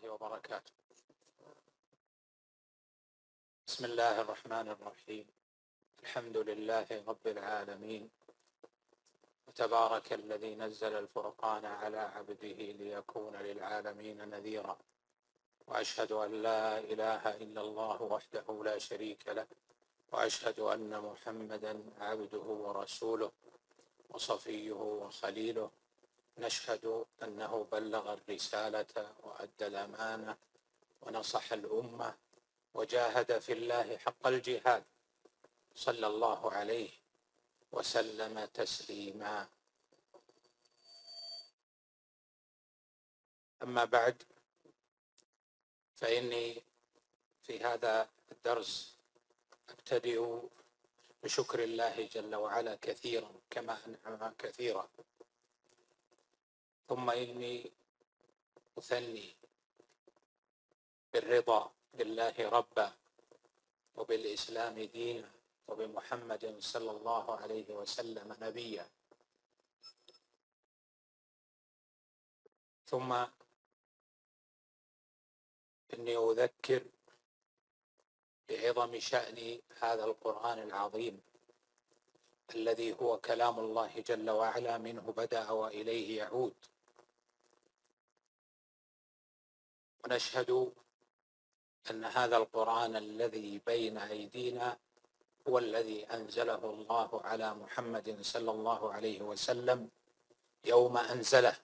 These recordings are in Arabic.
الله وبركاته. بسم الله الرحمن الرحيم. الحمد لله رب العالمين، وتبارك الذي نزل الفرقان على عبده ليكون للعالمين نذيرا، وأشهد أن لا إله إلا الله وحده لا شريك له، وأشهد أن محمدا عبده ورسوله وصفيه وخليله. نشهد أنه بلغ الرسالة وأدى الأمانة ونصح الأمة وجاهد في الله حق الجهاد، صلى الله عليه وسلم تسليما. أما بعد، فإني في هذا الدرس أبتدئ بشكر الله جل وعلا كثيرا كما أنعم كثيرا، ثم إني أثني بالرضا بالله ربا وبالإسلام دينا وبمحمد صلى الله عليه وسلم نبيا، ثم إني أذكر بعظم شأن هذا القرآن العظيم الذي هو كلام الله جل وعلا، منه بدأ وإليه يعود. ونشهد أن هذا القرآن الذي بين أيدينا هو الذي أنزله الله على محمد صلى الله عليه وسلم يوم أنزله،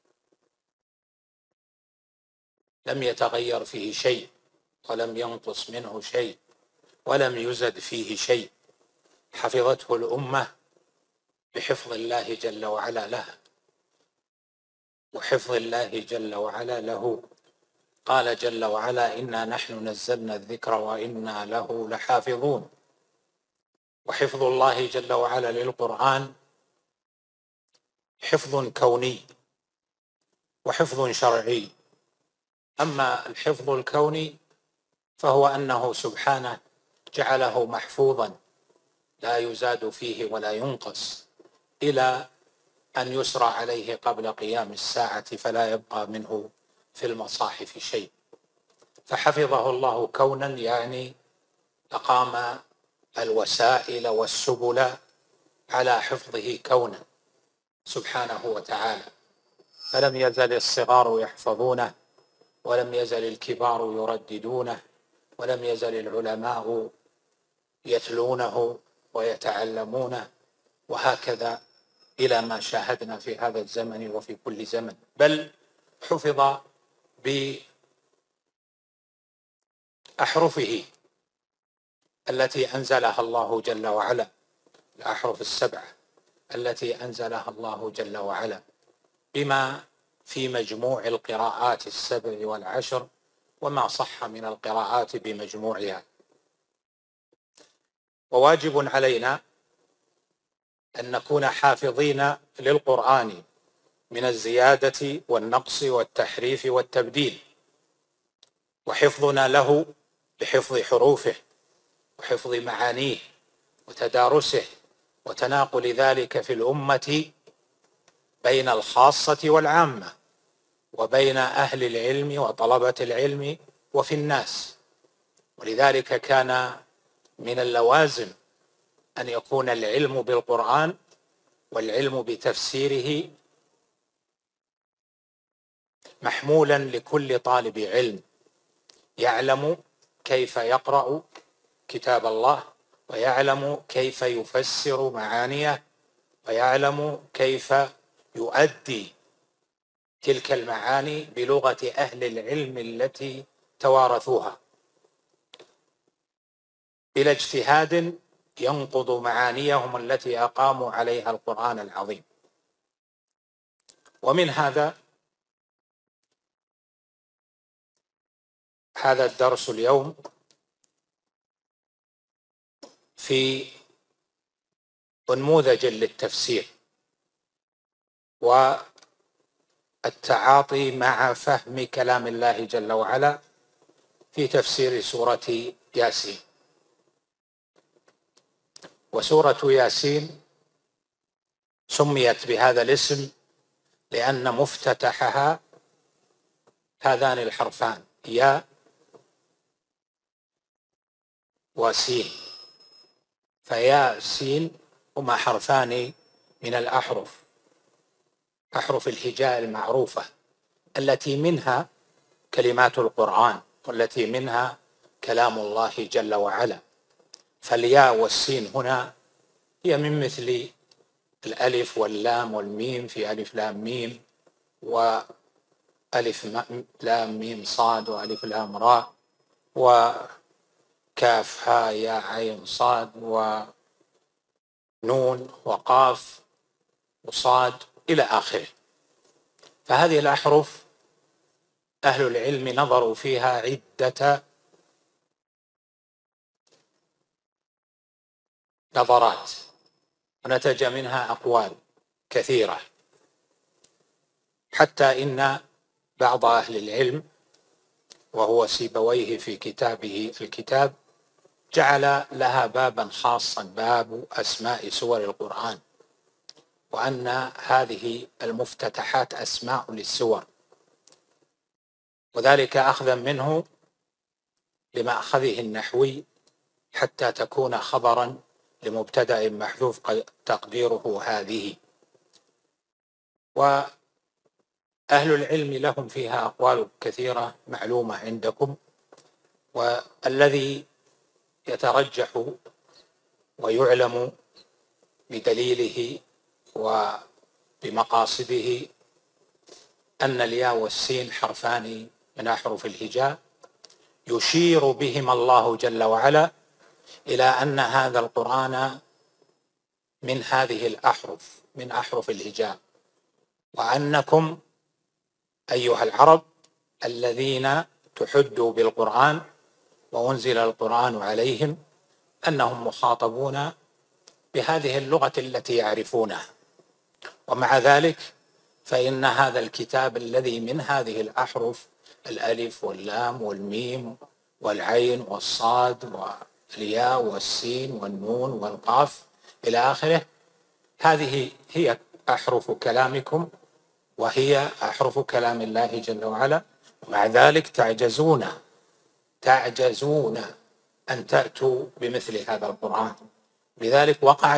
لم يتغير فيه شيء ولم ينقص منه شيء ولم يزد فيه شيء، حفظته الأمة بحفظ الله جل وعلا لها وحفظ الله جل وعلا له. قال جل وعلا: إنا نحن نزلنا الذكر وإنا له لحافظون. وحفظ الله جل وعلا للقرآن حفظ كوني وحفظ شرعي. أما الحفظ الكوني فهو أنه سبحانه جعله محفوظا لا يزاد فيه ولا ينقص إلى أن يسرى عليه قبل قيام الساعة، فلا يبقى منه في المصاحف شيء. فحفظه الله كونا، يعني أقام الوسائل والسبل على حفظه كونا سبحانه وتعالى، فلم يزل الصغار يحفظونه، ولم يزل الكبار يرددونه، ولم يزل العلماء يتلونه ويتعلمونه، وهكذا إلى ما شاهدنا في هذا الزمن وفي كل زمن. بل حفظ بأحرفه التي أنزلها الله جل وعلا، الأحرف السبعة التي أنزلها الله جل وعلا، بما في مجموع القراءات السبع والعشر وما صح من القراءات بمجموعها. وواجب علينا أن نكون حافظين للقرآن من الزيادة والنقص والتحريف والتبديل، وحفظنا له بحفظ حروفه وحفظ معانيه وتدارسه وتناقل ذلك في الأمة بين الخاصة والعامة وبين أهل العلم وطلبة العلم وفي الناس. ولذلك كان من اللوازم أن يكون العلم بالقرآن والعلم بتفسيره محمولا لكل طالب علم يعلم كيف يقرأ كتاب الله، ويعلم كيف يفسر معانيه، ويعلم كيف يؤدي تلك المعاني بلغة أهل العلم التي توارثوها، بلا اجتهاد ينقض معانيهم التي أقاموا عليها القرآن العظيم. ومن هذا الدرس اليوم في نموذج للتفسير والتعاطي مع فهم كلام الله جل وعلا في تفسير سورة ياسين. وسورة ياسين سميت بهذا الاسم لأن مفتتحها هذان الحرفان ياء وسين، فياء سين هما حرفان من الأحرف، أحرف الهجاء المعروفة التي منها كلمات القرآن والتي منها كلام الله جل وعلا. فالياء والسين هنا هي من مثل الألف واللام والميم في ألف لام ميم، وألف لام ميم صاد، وألف لام راء، وكاف هاء يا عين صاد، ونون وقاف وصاد إلى آخره. فهذه الأحرف أهل العلم نظروا فيها عدة نظرات، ونتج منها أقوال كثيرة، حتى إن بعض أهل العلم وهو سيبويه في كتابه الكتاب جعل لها بابا خاصا، باب أسماء سور القرآن، وأن هذه المفتتحات أسماء للسور، وذلك أخذا منه لمأخذه النحوي حتى تكون خبرا لمبتدأ محذوف تقديره هذه. وأهل العلم لهم فيها أقوال كثيرة معلومة عندكم، والذي يترجح ويعلم بدليله وبمقاصده أن الياء والسين حرفان من أحرف الهجاء يشير بهما الله جل وعلا إلى أن هذا القرآن من هذه الأحرف، من أحرف الهجاء، وأنكم أيها العرب الذين تحدوا بالقرآن وأنزل القرآن عليهم أنهم مخاطبون بهذه اللغة التي يعرفونها. ومع ذلك فإن هذا الكتاب الذي من هذه الأحرف، الألف واللام والميم والعين والصاد والياء والسين والنون والقاف إلى آخره، هذه هي أحرف كلامكم وهي أحرف كلام الله جل وعلا، ومع ذلك تعجزون أن تأتوا بمثل هذا القرآن. لذلك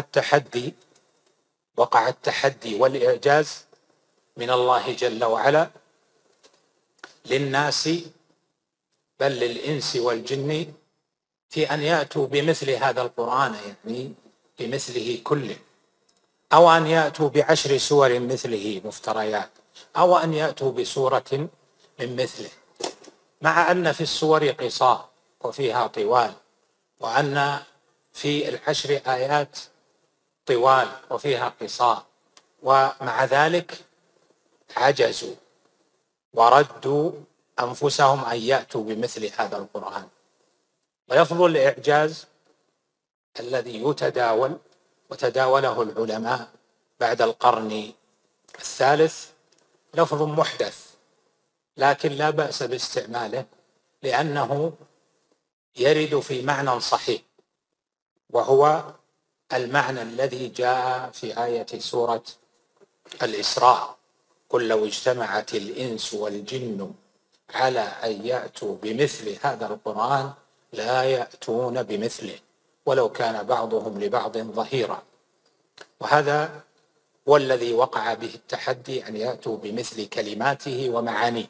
وقع التحدي والإعجاز من الله جل وعلا للناس، بل للإنس والجن، في أن يأتوا بمثل هذا القرآن، يعني بمثله كله، أو أن يأتوا ب10 سور مثله مفتريات، أو أن يأتوا بسورة من مثله، مع أن في السور قصار وفيها طوال، وأن في 10 آيات طوال وفيها قصار، ومع ذلك عجزوا وردوا أنفسهم أن يأتوا بمثل هذا القرآن. ولفظ الإعجاز الذي يتداول وتداوله العلماء بعد القرن الثالث لفظ محدث، لكن لا بأس باستعماله لأنه يرد في معنى صحيح، وهو المعنى الذي جاء في آية سورة الإسراء: قل لو اجتمعت الإنس والجن على أن يأتوا بمثل هذا القرآن لا يأتون بمثله ولو كان بعضهم لبعض ظهيرا. وهذا هو الذي وقع به التحدي، أن يأتوا بمثل كلماته ومعانيه.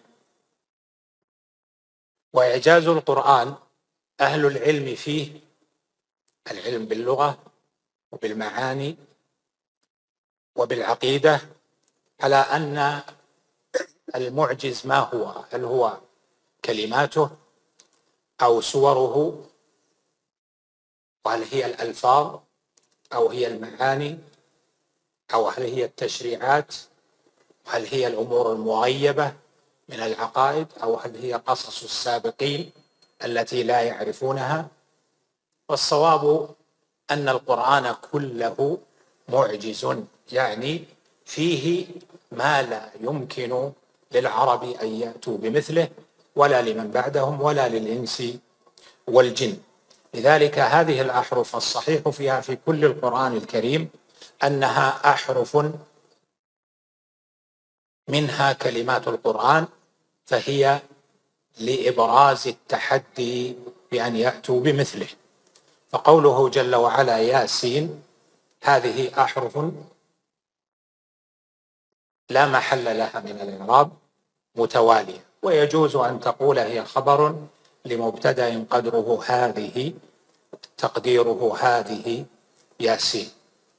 وإعجاز القرآن أهل العلم فيه، العلم باللغة وبالمعاني وبالعقيدة، على أن المعجز ما هو؟ هل هو كلماته أو سوره، وهل هي الألفاظ أو هي المعاني، أو هل هي التشريعات، وهل هي الأمور المغيبة من العقائد، أو هل هي قصص السابقين التي لا يعرفونها؟ والصواب أن القرآن كله معجز، يعني فيه ما لا يمكن للعرب أن يأتوا بمثله، ولا لمن بعدهم، ولا للإنس والجن. لذلك هذه الأحرف الصحيح فيها في كل القرآن الكريم أنها أحرف منها كلمات القرآن، فهي لإبراز التحدي بأن يأتوا بمثله. فقوله جل وعلا ياسين، هذه أحرف لا محل لها من الإعراب، متوالية، ويجوز أن تقول هي خبر لمبتدأ قدره هذه، تقديره هذه ياسين.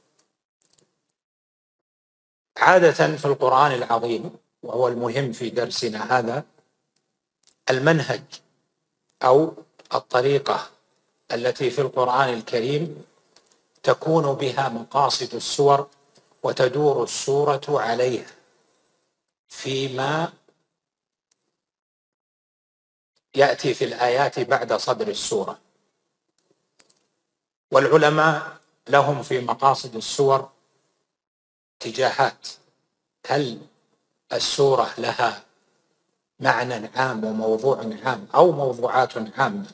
عادة في القرآن العظيم، وهو المهم في درسنا هذا، المنهج أو الطريقة التي في القرآن الكريم تكون بها مقاصد السور وتدور السورة عليها فيما يأتي في الآيات بعد صدر السورة. والعلماء لهم في مقاصد السور اتجاهات: هل السورة لها معنى عام وموضوع عام، أو موضوعات عامة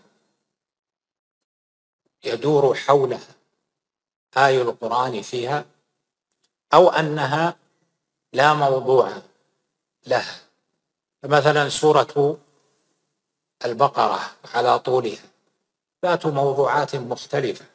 يدور حولها آي القرآن فيها، أو أنها لا موضوع لها. مثلا سورة البقرة على طولها ذات موضوعات مختلفة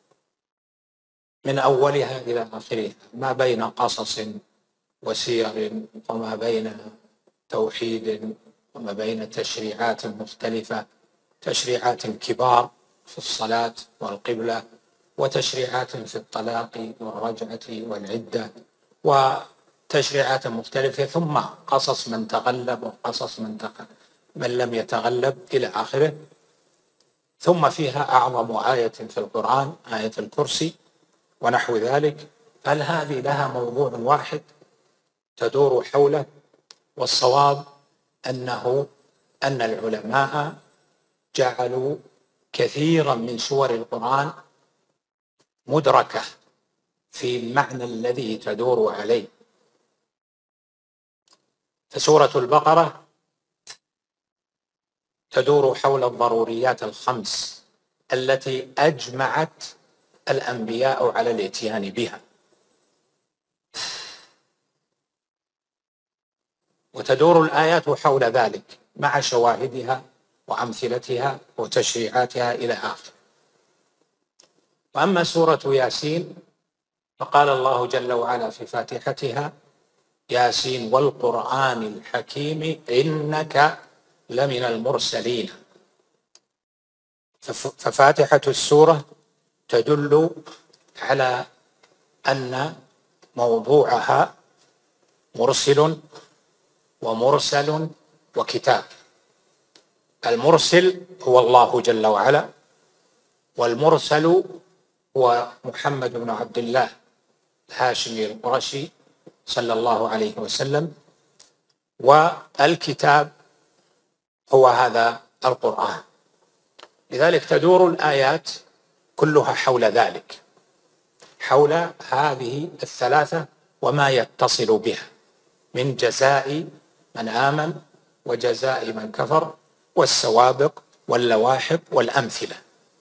من أولها إلى آخرها، ما بين قصص وسير، وما بين توحيد، وما بين تشريعات مختلفة، تشريعات كبار في الصلاة والقبلة، وتشريعات في الطلاق والرجعة والعدة، وتشريعات مختلفة، ثم قصص من تغلب وقصص من لم يتغلب إلى آخره. ثم فيها أعظم آية في القرآن آية الكرسي ونحو ذلك. هل هذه لها موضوع واحد تدور حوله؟ والصواب أن العلماء جعلوا كثيرا من سور القرآن مدركة في المعنى الذي تدور عليه. فسورة البقرة تدور حول الضروريات الخمس التي أجمعت الأنبياء على الإتيان بها، وتدور الآيات حول ذلك مع شواهدها وأمثلتها وتشريعاتها إلى آخره. وأما سورة ياسين فقال الله جل وعلا في فاتحتها: ياسين والقرآن الحكيم إنك لمن المرسلين. ففاتحة السورة تدل على أن موضوعها مرسل ومرسل وكتاب. المرسل هو الله جل وعلا، والمرسل هو محمد بن عبد الله الهاشمي القرشي صلى الله عليه وسلم، والكتاب هو هذا القرآن. لذلك تدور الآيات كلها حول ذلك، حول هذه الثلاثة وما يتصل بها من جزاء من آمن وجزاء من كفر والسوابق واللواحق والأمثلة.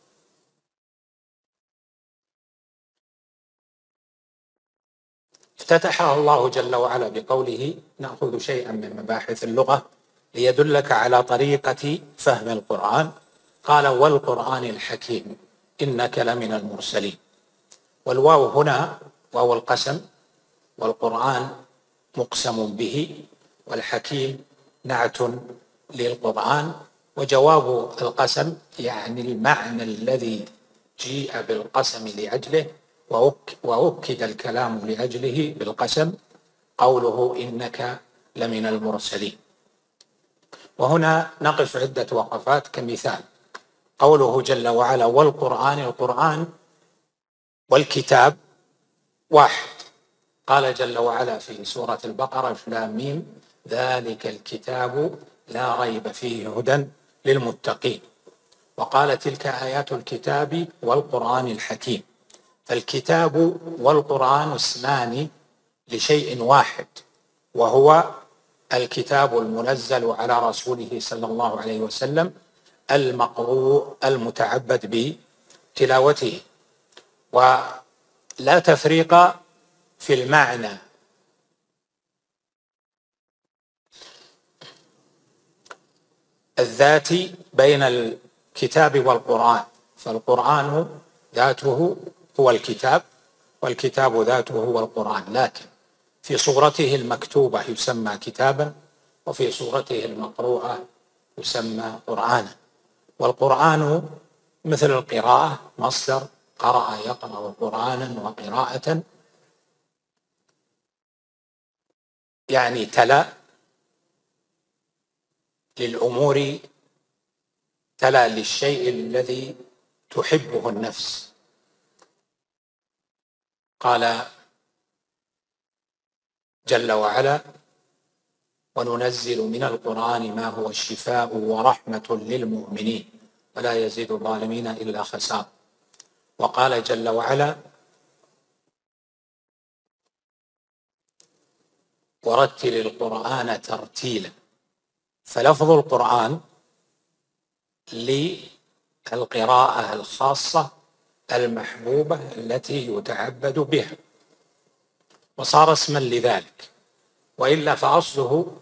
افتتحها الله جل وعلا بقوله: نأخذ شيئا من مباحث اللغة ليدلك على طريقة فهم القرآن. قال: والقرآن الحكيم إنك لمن المرسلين. والواو هنا واو القسم، والقرآن مقسم به، والحكيم نعت للقرآن. وجواب القسم يعني المعنى الذي جيء بالقسم لأجله، وأكد الكلام لأجله بالقسم، قوله إنك لمن المرسلين. وهنا نقف عدة وقفات. كمثال قوله جل وعلا: والقرآن، القرآن والكتاب واحد. قال جل وعلا في سورة البقرة: لام ميم ذلك الكتاب لا ريب فيه هدى للمتقين. وقال: تلك آيات الكتاب والقرآن الحكيم. فالكتاب والقرآن اسمان لشيء واحد، وهو الكتاب المنزل على رسوله صلى الله عليه وسلم، المقروء المتعبد بتلاوته. ولا تفريق في المعنى الذاتي بين الكتاب والقرآن، فالقرآن ذاته هو الكتاب والكتاب ذاته هو القرآن، لكن في صورته المكتوبة يسمى كتابا، وفي صورته المقروءة يسمى قرآنا. والقرآن مثل القراءة، مصدر قرأ يقرأ قرآنا وقراءة، يعني تلا للأمور، تلا للشيء الذي تحبه النفس. قال جل وعلا: وننزل من القرآن ما هو شفاء ورحمة للمؤمنين ولا يزيد الظالمين إلا خسارا. وقال جل وعلا: ورتل القرآن ترتيلا. فلفظ القرآن للقراءة الخاصة المحبوبة التي يتعبد بها، وصار اسما لذلك، وإلا فأصله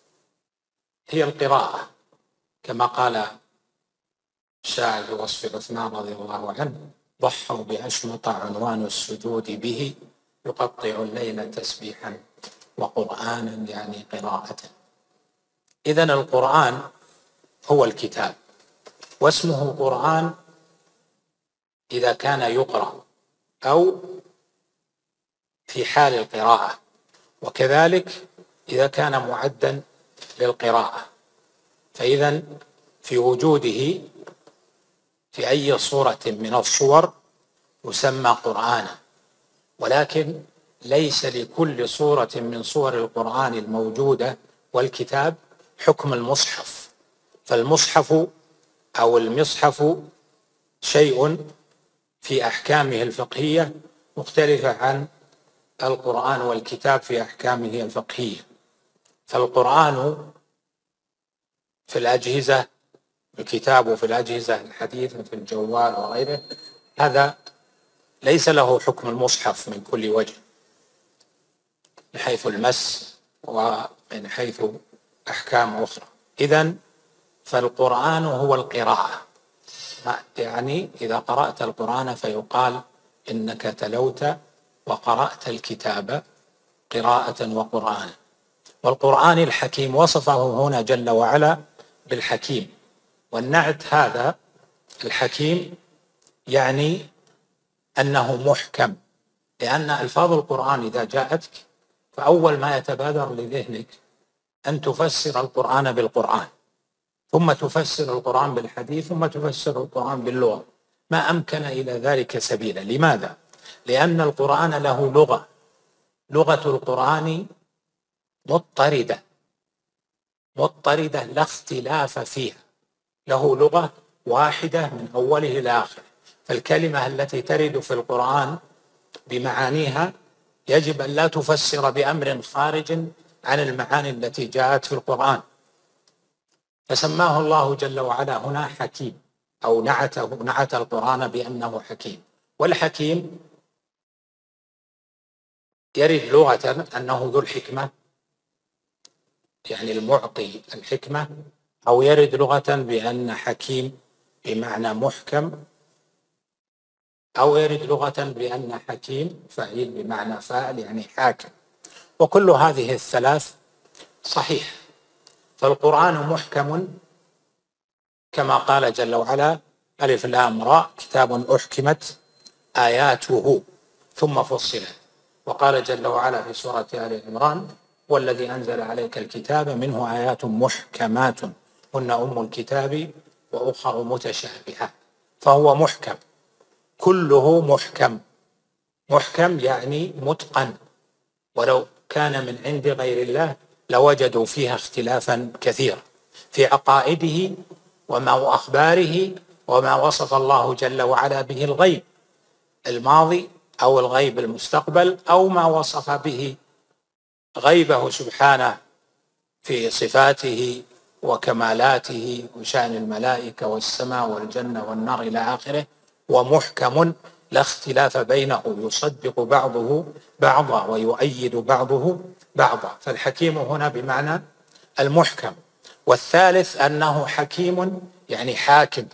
هي القراءة، كما قال الشاعر في وصف عثمان رضي الله عنه: ضحوا بأشمط عنوان السجود به، يقطع الليل تسبيحا وقرآنا، يعني قراءة. إذن القرآن هو الكتاب، واسمه قرآن إذا كان يقرأ أو في حال القراءة، وكذلك إذا كان معدا للقراءة. فإذا في وجوده في أي صورة من الصور يسمى قرآنا، ولكن ليس لكل صورة من صور القرآن الموجودة والكتاب حكم المصحف. فالمصحف أو المصحف شيء في أحكامه الفقهية مختلفة عن القرآن والكتاب في أحكامه الفقهية. فالقرآن في الأجهزة، الكتاب في الأجهزة الحديثة في الجوال وغيره، هذا ليس له حكم المصحف من كل وجه، من حيث المس ومن حيث أحكام أخرى. إذن فالقرآن هو القراءة، يعني إذا قرأت القرآن فيقال إنك تلوت وقرأت الكتاب قراءة وقرآنا. والقرآن الحكيم وصفه هنا جل وعلا بالحكيم، والنعت هذا الحكيم يعني أنه محكم، لأن ألفاظ القرآن إذا جاءتك فأول ما يتبادر لذهنك أن تفسر القرآن بالقرآن، ثم تفسر القرآن بالحديث، ثم تفسر القرآن باللغة، ما أمكن إلى ذلك سبيلا. لماذا؟ لأن القرآن له لغة، لغة القرآن مضطردة لا اختلاف فيها، له لغة واحدة من أوله إلى آخره. فالكلمة التي ترد في القرآن بمعانيها يجب أن لا تفسر بأمر خارج عن المعاني التي جاءت في القرآن، فسماه الله جل وعلا هنا حكيم، أو نعت القرآن بأنه حكيم. والحكيم يرد لغة أنه ذو الحكمة، يعني المعطي الحكمة، أو يرد لغة بأن حكيم بمعنى محكم، أو يرد لغة بأن حكيم فعيل بمعنى فاعل يعني حاكم، وكل هذه الثلاث صحيح. فالقرآن محكم كما قال جل وعلا: ألف لام راء كتاب أحكمت آياته ثم فصلت. وقال جل وعلا في سورة آل عمران: والذي أنزل عليك الكتاب منه آيات محكمات هن أم الكتاب وأخر متشابهات. فهو محكم، كله محكم. محكم يعني متقن، ولو كان من عند غير الله لوجدوا فيها اختلافا كثيرا في عقائده وما أخباره وما وصف الله جل وعلا به الغيب الماضي أو الغيب المستقبل، أو ما وصف به غيبه سبحانه في صفاته وكمالاته وشأن الملائكة والسماء والجنة والنار إلى آخره. ومحكم لا اختلاف بينه، يصدق بعضه بعضا ويؤيد بعضه بعضا. فالحكيم هنا بمعنى المحكم. والثالث أنه حكيم يعني حاكم،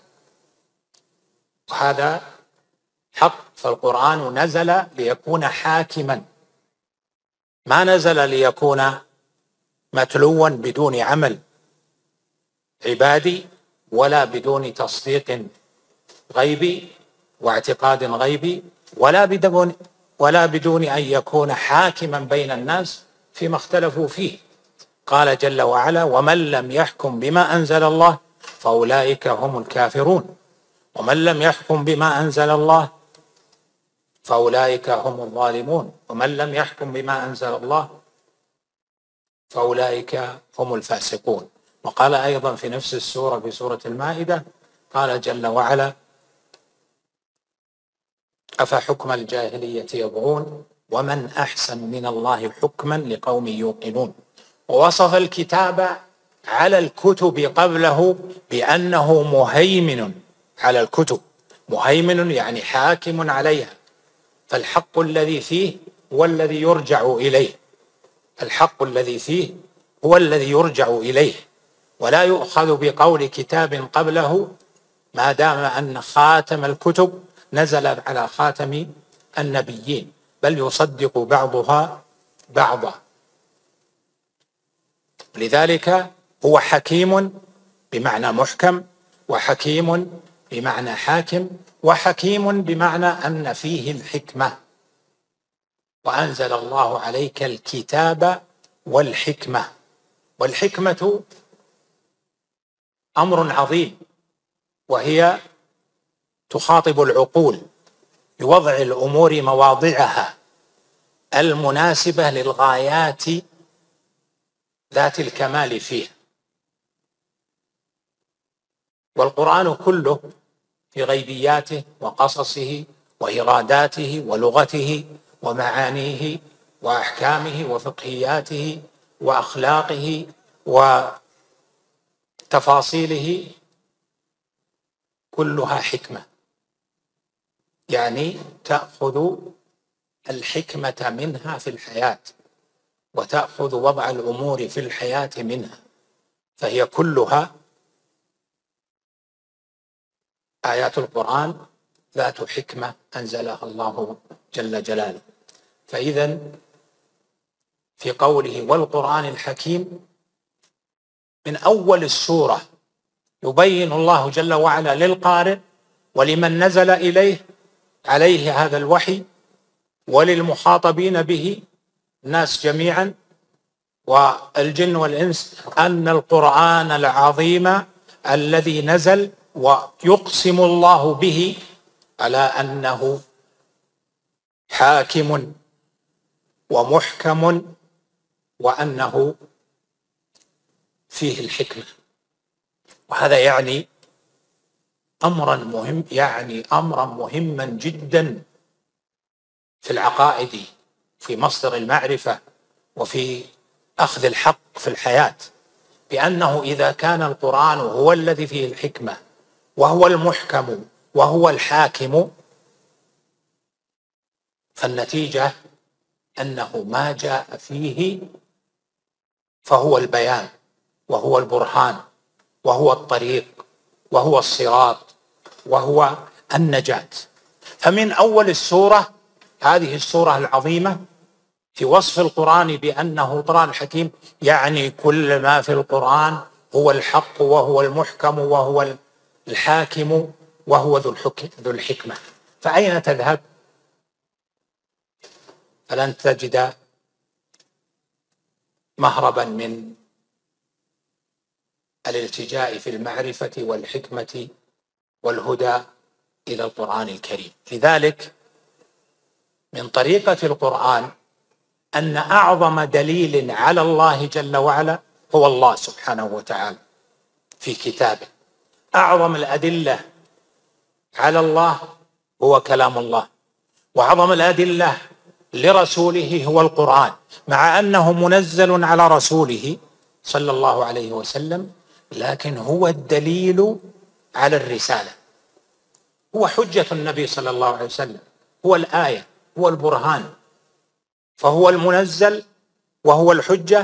وهذا حق. فالقرآن نزل ليكون حاكما، ما نزل ليكون متلوا بدون عمل عبادي ولا بدون تصديق غيبي واعتقاد غيبي، ولا بدون أن يكون حاكما بين الناس فيما اختلفوا فيه. قال جل وعلا: ومن لم يحكم بما أنزل الله فأولئك هم الكافرون. ومن لم يحكم بما أنزل الله فأولئك هم الظالمون. ومن لم يحكم بما أنزل الله فأولئك هم الفاسقون. وقال أيضا في نفس السورة، في سورة المائدة، قال جل وعلا: أفحكم الجاهلية يبغون ومن أحسن من الله حكما لقوم يوقنون. ووصف الكتاب على الكتب قبله بأنه مهيمن على الكتب. مهيمن يعني حاكم عليها، فالحق الذي فيه هو الذي يرجع إليه. الحق الذي فيه هو الذي يرجع إليه، ولا يؤخذ بقول كتاب قبله ما دام أن خاتم الكتب نزل على خاتم النبيين، بل يصدق بعضها بعضا. لذلك هو حكيم بمعنى محكم، وحكيم بمعنى حاكم، وحكيم بمعنى أن فيه الحكمة. وأنزل الله عليك الكتاب والحكمة. والحكمة أمر عظيم، وهي تخاطب العقول بوضع الأمور مواضعها المناسبة للغايات ذات الكمال فيها. والقرآن كله في غيبياته وقصصه وإراداته ولغته ومعانيه وأحكامه وفقهياته وأخلاقه وتفاصيله كلها حكمة، يعني تأخذ الحكمة منها في الحياة، وتأخذ وضع الأمور في الحياة منها، فهي كلها آيات القرآن ذات حكمة أنزلها الله جل جلاله. فإذا في قوله والقرآن الحكيم، من أول السورة يبين الله جل وعلا للقارئ ولمن نزل عليه هذا الوحي وللمخاطبين به، الناس جميعا والجن والإنس، أن القرآن العظيم الذي نزل ويقسم الله به على أنه حاكم ومحكم وأنه فيه الحكمة. وهذا يعني أمرا مهما جدا في العقائد، في مصدر المعرفة، وفي أخذ الحق في الحياة، بأنه إذا كان القرآن هو الذي فيه الحكمة وهو المحكم وهو الحاكم، فالنتيجة أنه ما جاء فيه فهو البيان وهو البرهان وهو الطريق وهو الصراط وهو النجاة. فمن أول السورة، هذه السورة العظيمة، في وصف القرآن بأنه قرآن حكيم، يعني كل ما في القرآن هو الحق وهو المحكم وهو الحاكم وهو ذو الحكمة. فأين تذهب؟ فلن تجد مهربا من الالتجاء في المعرفة والحكمة والهدى إلى القرآن الكريم. لذلك من طريقة القرآن أن أعظم دليل على الله جل وعلا هو الله سبحانه وتعالى في كتابه. أعظم الأدلة على الله هو كلام الله، وأعظم الأدلة لرسوله هو القرآن، مع أنه منزل على رسوله صلى الله عليه وسلم، لكن هو الدليل على الرسالة، هو حجة النبي صلى الله عليه وسلم، هو الآية، هو البرهان، فهو المنزل وهو الحجة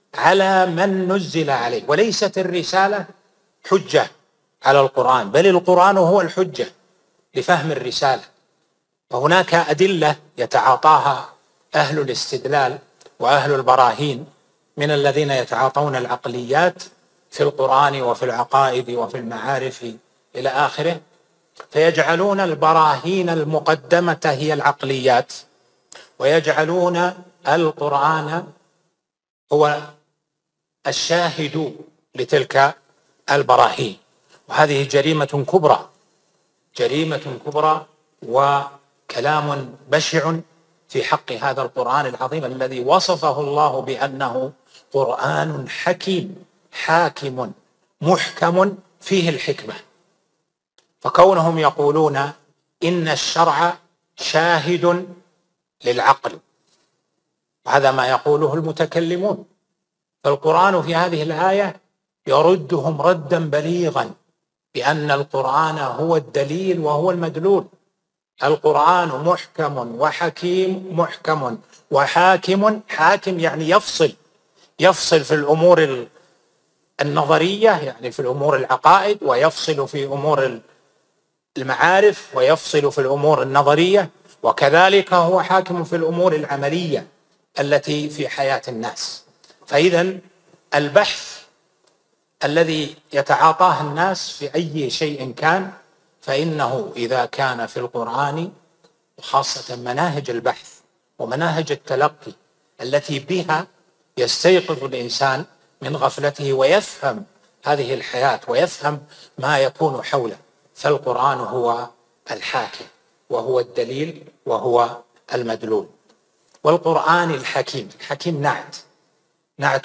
على من نزل عليه، وليست الرسالة حجة على القرآن، بل القرآن هو الحجة لفهم الرسالة. وهناك أدلة يتعاطاها أهل الاستدلال وأهل البراهين من الذين يتعاطون العقليات في القرآن وفي العقائد وفي المعارف إلى آخره، فيجعلون البراهين المقدمة هي العقليات، ويجعلون القرآن هو الشاهد لتلك البراهين. وهذه جريمة كبرى، جريمة كبرى وكلام بشع في حق هذا القرآن العظيم الذي وصفه الله بأنه قرآن حكيم حاكم محكم فيه الحكمة. فكونهم يقولون إن الشرع شاهد للعقل، وهذا ما يقوله المتكلمون، فالقرآن في هذه الآية يردهم ردا بليغا بأن القرآن هو الدليل وهو المدلول. القرآن محكم وحكيم، محكم وحاكم. حاكم يعني يفصل في الأمور النظرية، يعني في الأمور العقائد، ويفصل في أمور المعارف، ويفصل في الأمور النظرية، وكذلك هو حاكم في الأمور العملية التي في حياة الناس. فإذا البحث الذي يتعاطاه الناس في أي شيء كان، فإنه إذا كان في القرآن، وخاصة مناهج البحث ومناهج التلقي التي بها يستيقظ الإنسان من غفلته ويفهم هذه الحياة ويفهم ما يكون حوله، فالقرآن هو الحاكم وهو الدليل وهو المدلول. والقرآن الحكيم، الحكيم نعت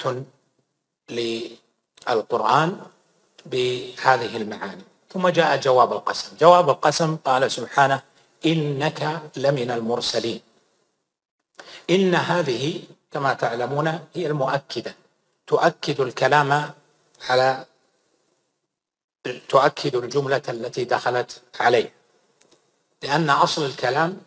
للقرآن بهذه المعاني. ثم جاء جواب القسم. جواب القسم قال سبحانه: إنك لمن المرسلين. إن هذه كما تعلمون هي المؤكدة، تؤكد الكلام تؤكد الجملة التي دخلت عليه، لأن أصل الكلام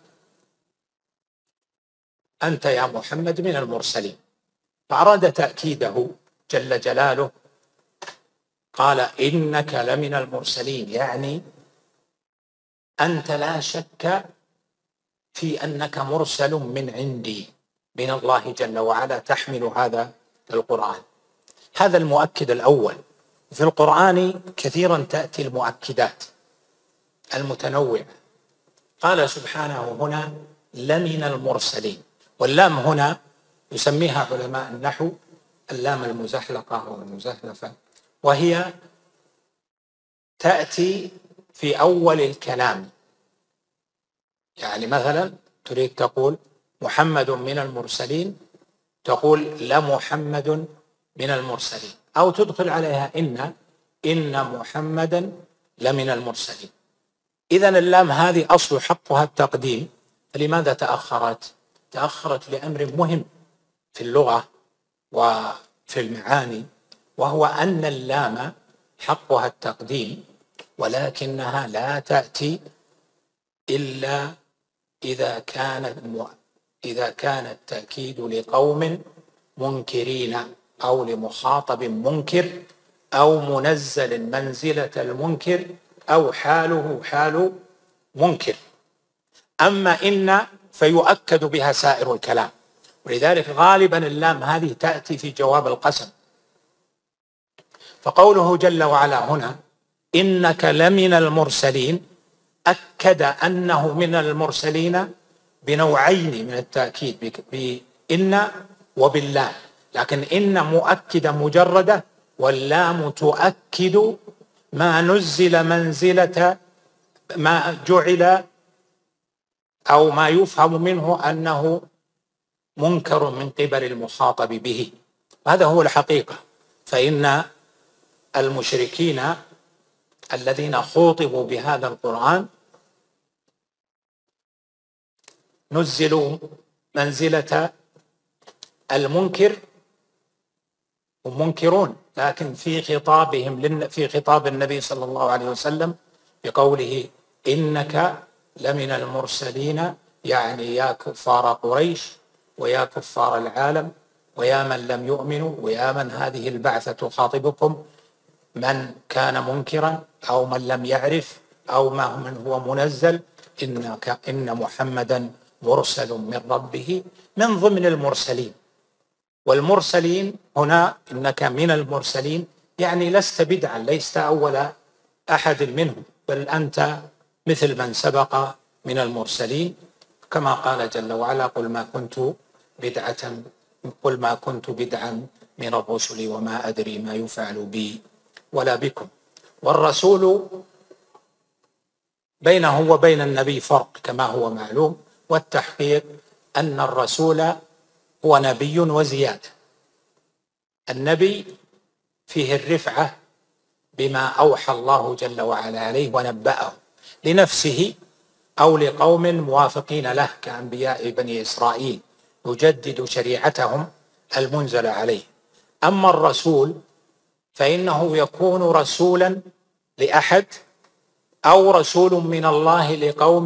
أنت يا محمد من المرسلين، فأراد تأكيده جل جلاله، قال: إنك لمن المرسلين، يعني أنت لا شك في أنك مرسل من عندي، من الله جل وعلا، تحمل هذا القرآن. هذا المؤكد الأول. في القرآن كثيرا تأتي المؤكدات المتنوعة. قال سبحانه هنا: لمن المرسلين، واللام هنا يسميها علماء النحو اللام المزحلقة والمزحلفة، وهي تأتي في أول الكلام. يعني مثلا تريد تقول محمد من المرسلين، تقول لمحمد من المرسلين، أو تدخل عليها إن محمدا لمن المرسلين. إذن اللام هذه أصل حقها التقديم، فلماذا تأخرت؟ تأخرت لأمر مهم في اللغة وفي المعاني، وهو أن اللام حقها التقديم، ولكنها لا تأتي إلا إذا كان التأكيد لقوم منكرين، أو لمخاطب منكر، أو منزل منزلة المنكر، أو حاله حال منكر. أما إن فيؤكد بها سائر الكلام، ولذلك غالبا اللام هذه تأتي في جواب القسم. فقوله جل وعلا هنا إنك لمن المرسلين، أكد أنه من المرسلين بنوعين من التأكيد، بإن وباللام، لكن إن مؤكدة مجردة، واللام تؤكد ما نزل منزلة ما جعل أو ما يفهم منه أنه منكر من قبل المخاطب به. هذا هو الحقيقة. فإن المشركين الذين خوطبوا بهذا القرآن نزلوا منزلة المنكر، هم منكرون، لكن في خطابهم في خطاب النبي صلى الله عليه وسلم بقوله إنك لمن المرسلين، يعني يا كفار قريش ويا كفار العالم ويا من لم يؤمنوا ويا من هذه البعثة تخاطبكم، من كان منكرا أو من لم يعرف أو من هو منزل، إن محمدا مرسل من ربه من ضمن المرسلين. والمرسلين هنا إنك من المرسلين يعني لست بدعا، لست أول أحد منهم، بل أنت مثل من سبق من المرسلين، كما قال جل وعلا: قل ما كنت بدعا من الرسل وما أدري ما يفعل بي ولا بكم. والرسول بينه وبين النبي فرق كما هو معلوم، والتحقيق أن الرسول هو نبي وزيادة. النبي فيه الرفعة بما أوحى الله جل وعلا عليه ونبأه لنفسه أو لقوم موافقين له كأنبياء بني إسرائيل يجدد شريعتهم المنزلة عليه. أما الرسول فإنه يكون رسولا لأحد أو رسول من الله لقوم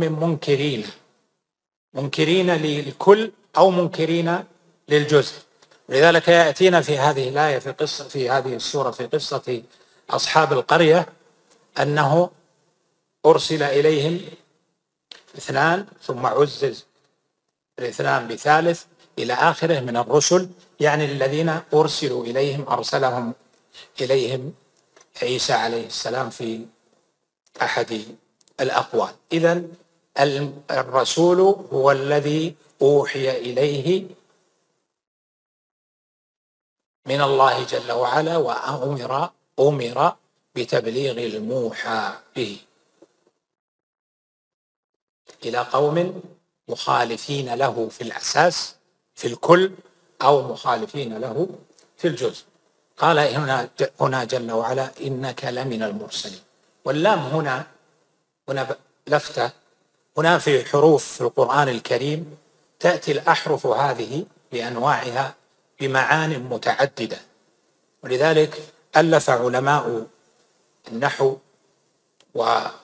منكرين للكل أو منكرين للجزء. لذلك يأتينا في هذه الآية في هذه السورة في قصة أصحاب القرية أنه أرسل إليهم اثنان ثم عزز الاثنان بثالث إلى آخره من الرسل، يعني الذين أرسلوا إليهم أرسلهم إليهم عيسى عليه السلام في أحد الأقوال. إذن الرسول هو الذي أوحي إليه من الله جل وعلا وأمر بتبليغ الموحى به إلى قوم مخالفين له في الأساس في الكل أو مخالفين له في الجزء. قال هنا جل وعلا: إنك لمن المرسلين. واللام هنا لفتة. هنا في حروف في القرآن الكريم تأتي الأحرف هذه بأنواعها بمعان متعددة، ولذلك ألف علماء النحو وعلماء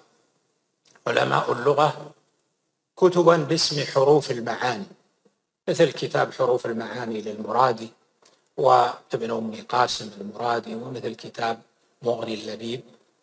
اللغة كتبا باسم حروف المعاني، مثل كتاب حروف المعاني للمرادي وابن أم قاسم المرادي، ومثل كتاب مغني اللبيب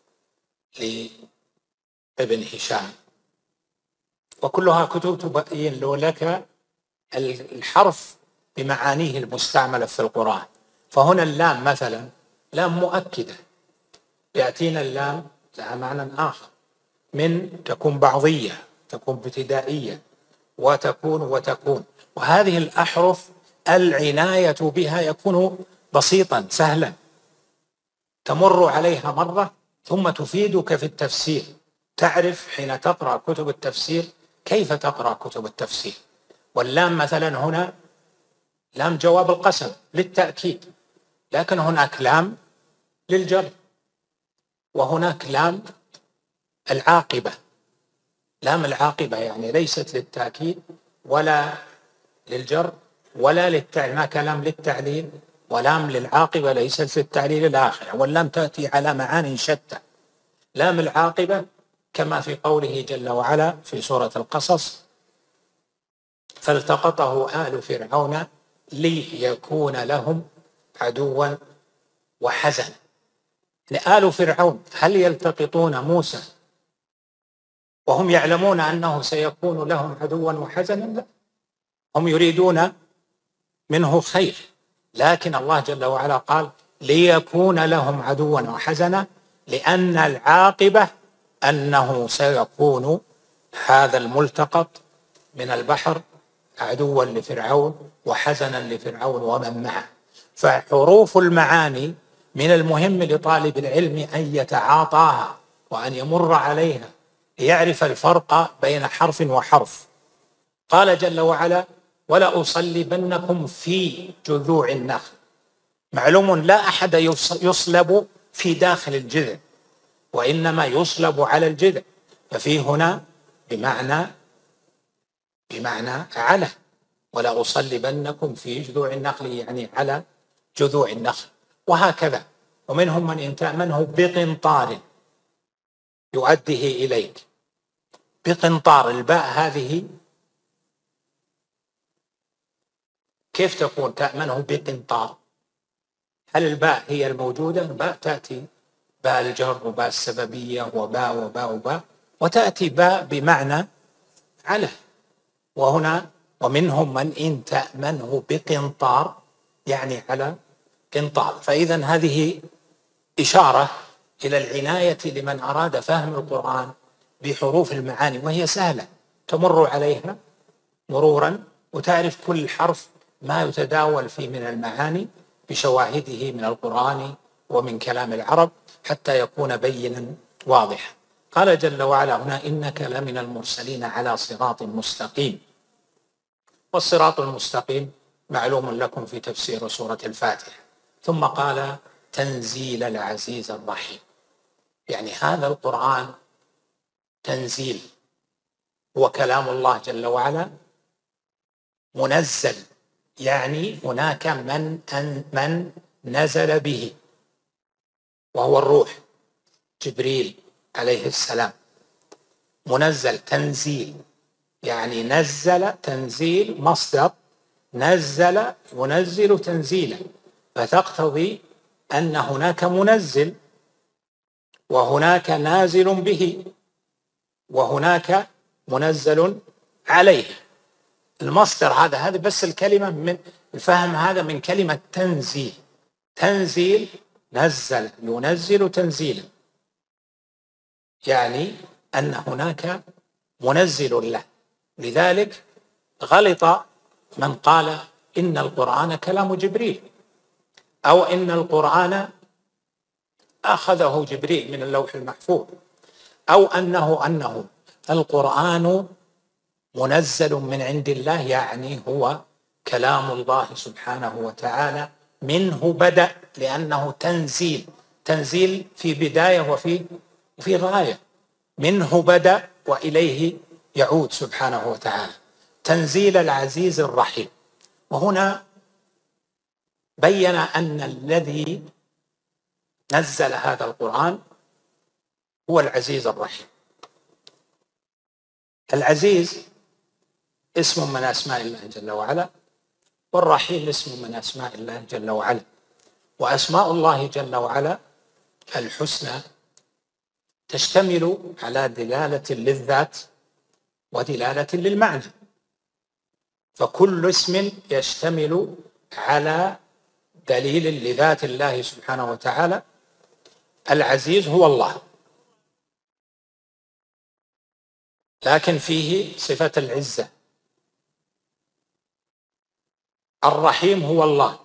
لابن هشام، وكلها كتب تبين لك الحرف بمعانيه المستعملة في القرآن. فهنا اللام مثلا لام مؤكدة، يأتينا اللام لها معنى آخر، من تكون بعضية، تكون ابتدائية، وتكون. وهذه الأحرف العناية بها يكون بسيطا سهلا، تمر عليها مرة ثم تفيدك في التفسير. تعرف حين تقرأ كتب التفسير كيف تقرأ كتب التفسير. واللام مثلا هنا لام جواب القسم للتأكيد، لكن هناك لام للجر، وهناك لام العاقبة. لام العاقبة يعني ليست للتأكيد ولا للجر ولا للتعليل، ما كلام للتعليل، ولام للعاقبة ليست للتعليل الآخرة. واللام تأتي على معاني شتى. لام العاقبة كما في قوله جل وعلا في سورة القصص: فالتقطه آل فرعون ليكون لهم عدوا وحزنا. آل فرعون هل يلتقطون موسى وهم يعلمون أنه سيكون لهم عدوا وحزنا؟ لا، هم يريدون منه خير، لكن الله جل وعلا قال ليكون لهم عدوا وحزنا، لأن العاقبة أنه سيكون هذا الملتقط من البحر عدوا لفرعون وحزنا لفرعون ومن معه. فحروف المعاني من المهم لطالب العلم أن يتعاطاها وأن يمر عليها ليعرف الفرق بين حرف وحرف. قال جل وعلا: ولأصلبنكم في جذوع النخل. معلوم لا أحد يصلب في داخل الجذع، وإنما يصلب على الجذع، ففي هنا بمعنى على. ولأصلبنكم في جذوع النخل يعني على جذوع النخل، وهكذا. ومنهم من إن تأمنه بقنطار يؤديه إليك. بقنطار، الباء هذه كيف تكون تأمنه بقنطار؟ هل الباء هي الموجودة؟ باء تأتي باء الجر وباء السببية وباء وباء وباء، وتأتي باء بمعنى على. وهنا ومنهم من إن تأمنه بقنطار يعني على قنطار. فإذا هذه إشارة إلى العناية لمن أراد فهم القرآن بحروف المعاني، وهي سهلة تمر عليها مرورا وتعرف كل حرف ما يتداول فيه من المعاني بشواهده من القرآن ومن كلام العرب حتى يكون بينا واضحا. قال جل وعلا هنا: إنك لمن المرسلين على صراط مستقيم. والصراط المستقيم معلوم لكم في تفسير سورة الفاتحة. ثم قال: تنزيل العزيز الرحيم. يعني هذا القرآن تنزيل، هو كلام الله جل وعلا منزل، يعني هناك من نزل به، وهو الروح جبريل عليه السلام. منزل تنزيل يعني نزل، تنزيل مصدر نزل ينزل تنزيلا، فتقتضي أن هناك منزل وهناك نازل به وهناك منزل عليه. المصدر هذا بس الكلمة من الفهم هذا من كلمة تنزيل. تنزيل نزل ينزل تنزيلا، يعني أن هناك منزل له. لذلك غلط من قال إن القرآن كلام جبريل، أو إن القرآن أخذه جبريل من اللوح المحفوظ، أو أنه القرآن منزل من عند الله، يعني هو كلام الله سبحانه وتعالى، منه بدأ، لأنه تنزيل في بداية وفي غاية. منه بدأ وإليه يعود سبحانه وتعالى. تنزيل العزيز الرحيم. وهنا بين أن الذي نزل هذا القرآن هو العزيز الرحيم. العزيز اسم من أسماء الله جل وعلا، والرحيم اسم من أسماء الله جل وعلا. وأسماء الله جل وعلا الحسنى تشتمل على دلالة للذات ودلالة للمعنى، فكل اسم يشتمل على دليل لذات الله سبحانه وتعالى. العزيز هو الله، لكن فيه صفة العزة. الرحيم هو الله،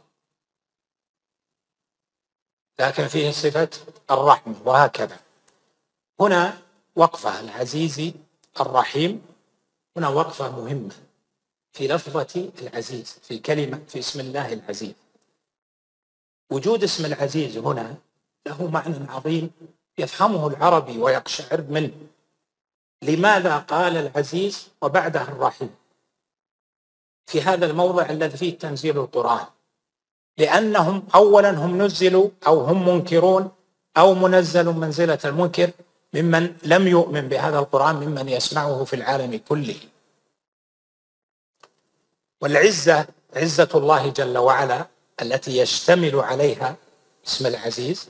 لكن فيه صفة الرحمة، وهكذا. هنا وقفة العزيز الرحيم، هنا وقفة مهمة في لفظة العزيز، في كلمة، في اسم الله العزيز. وجود اسم العزيز هنا له معنى عظيم يفهمه العربي ويقشعر منه. لماذا قال العزيز وبعده الرحيم في هذا الموضع الذي فيه تنزيل القرآن؟ لأنهم أولا هم نزلوا أو هم منكرون أو منزل منزلة المنكر ممن لم يؤمن بهذا القرآن ممن يسمعه في العالم كله. والعزة عزة الله جل وعلا التي يشتمل عليها اسم العزيز،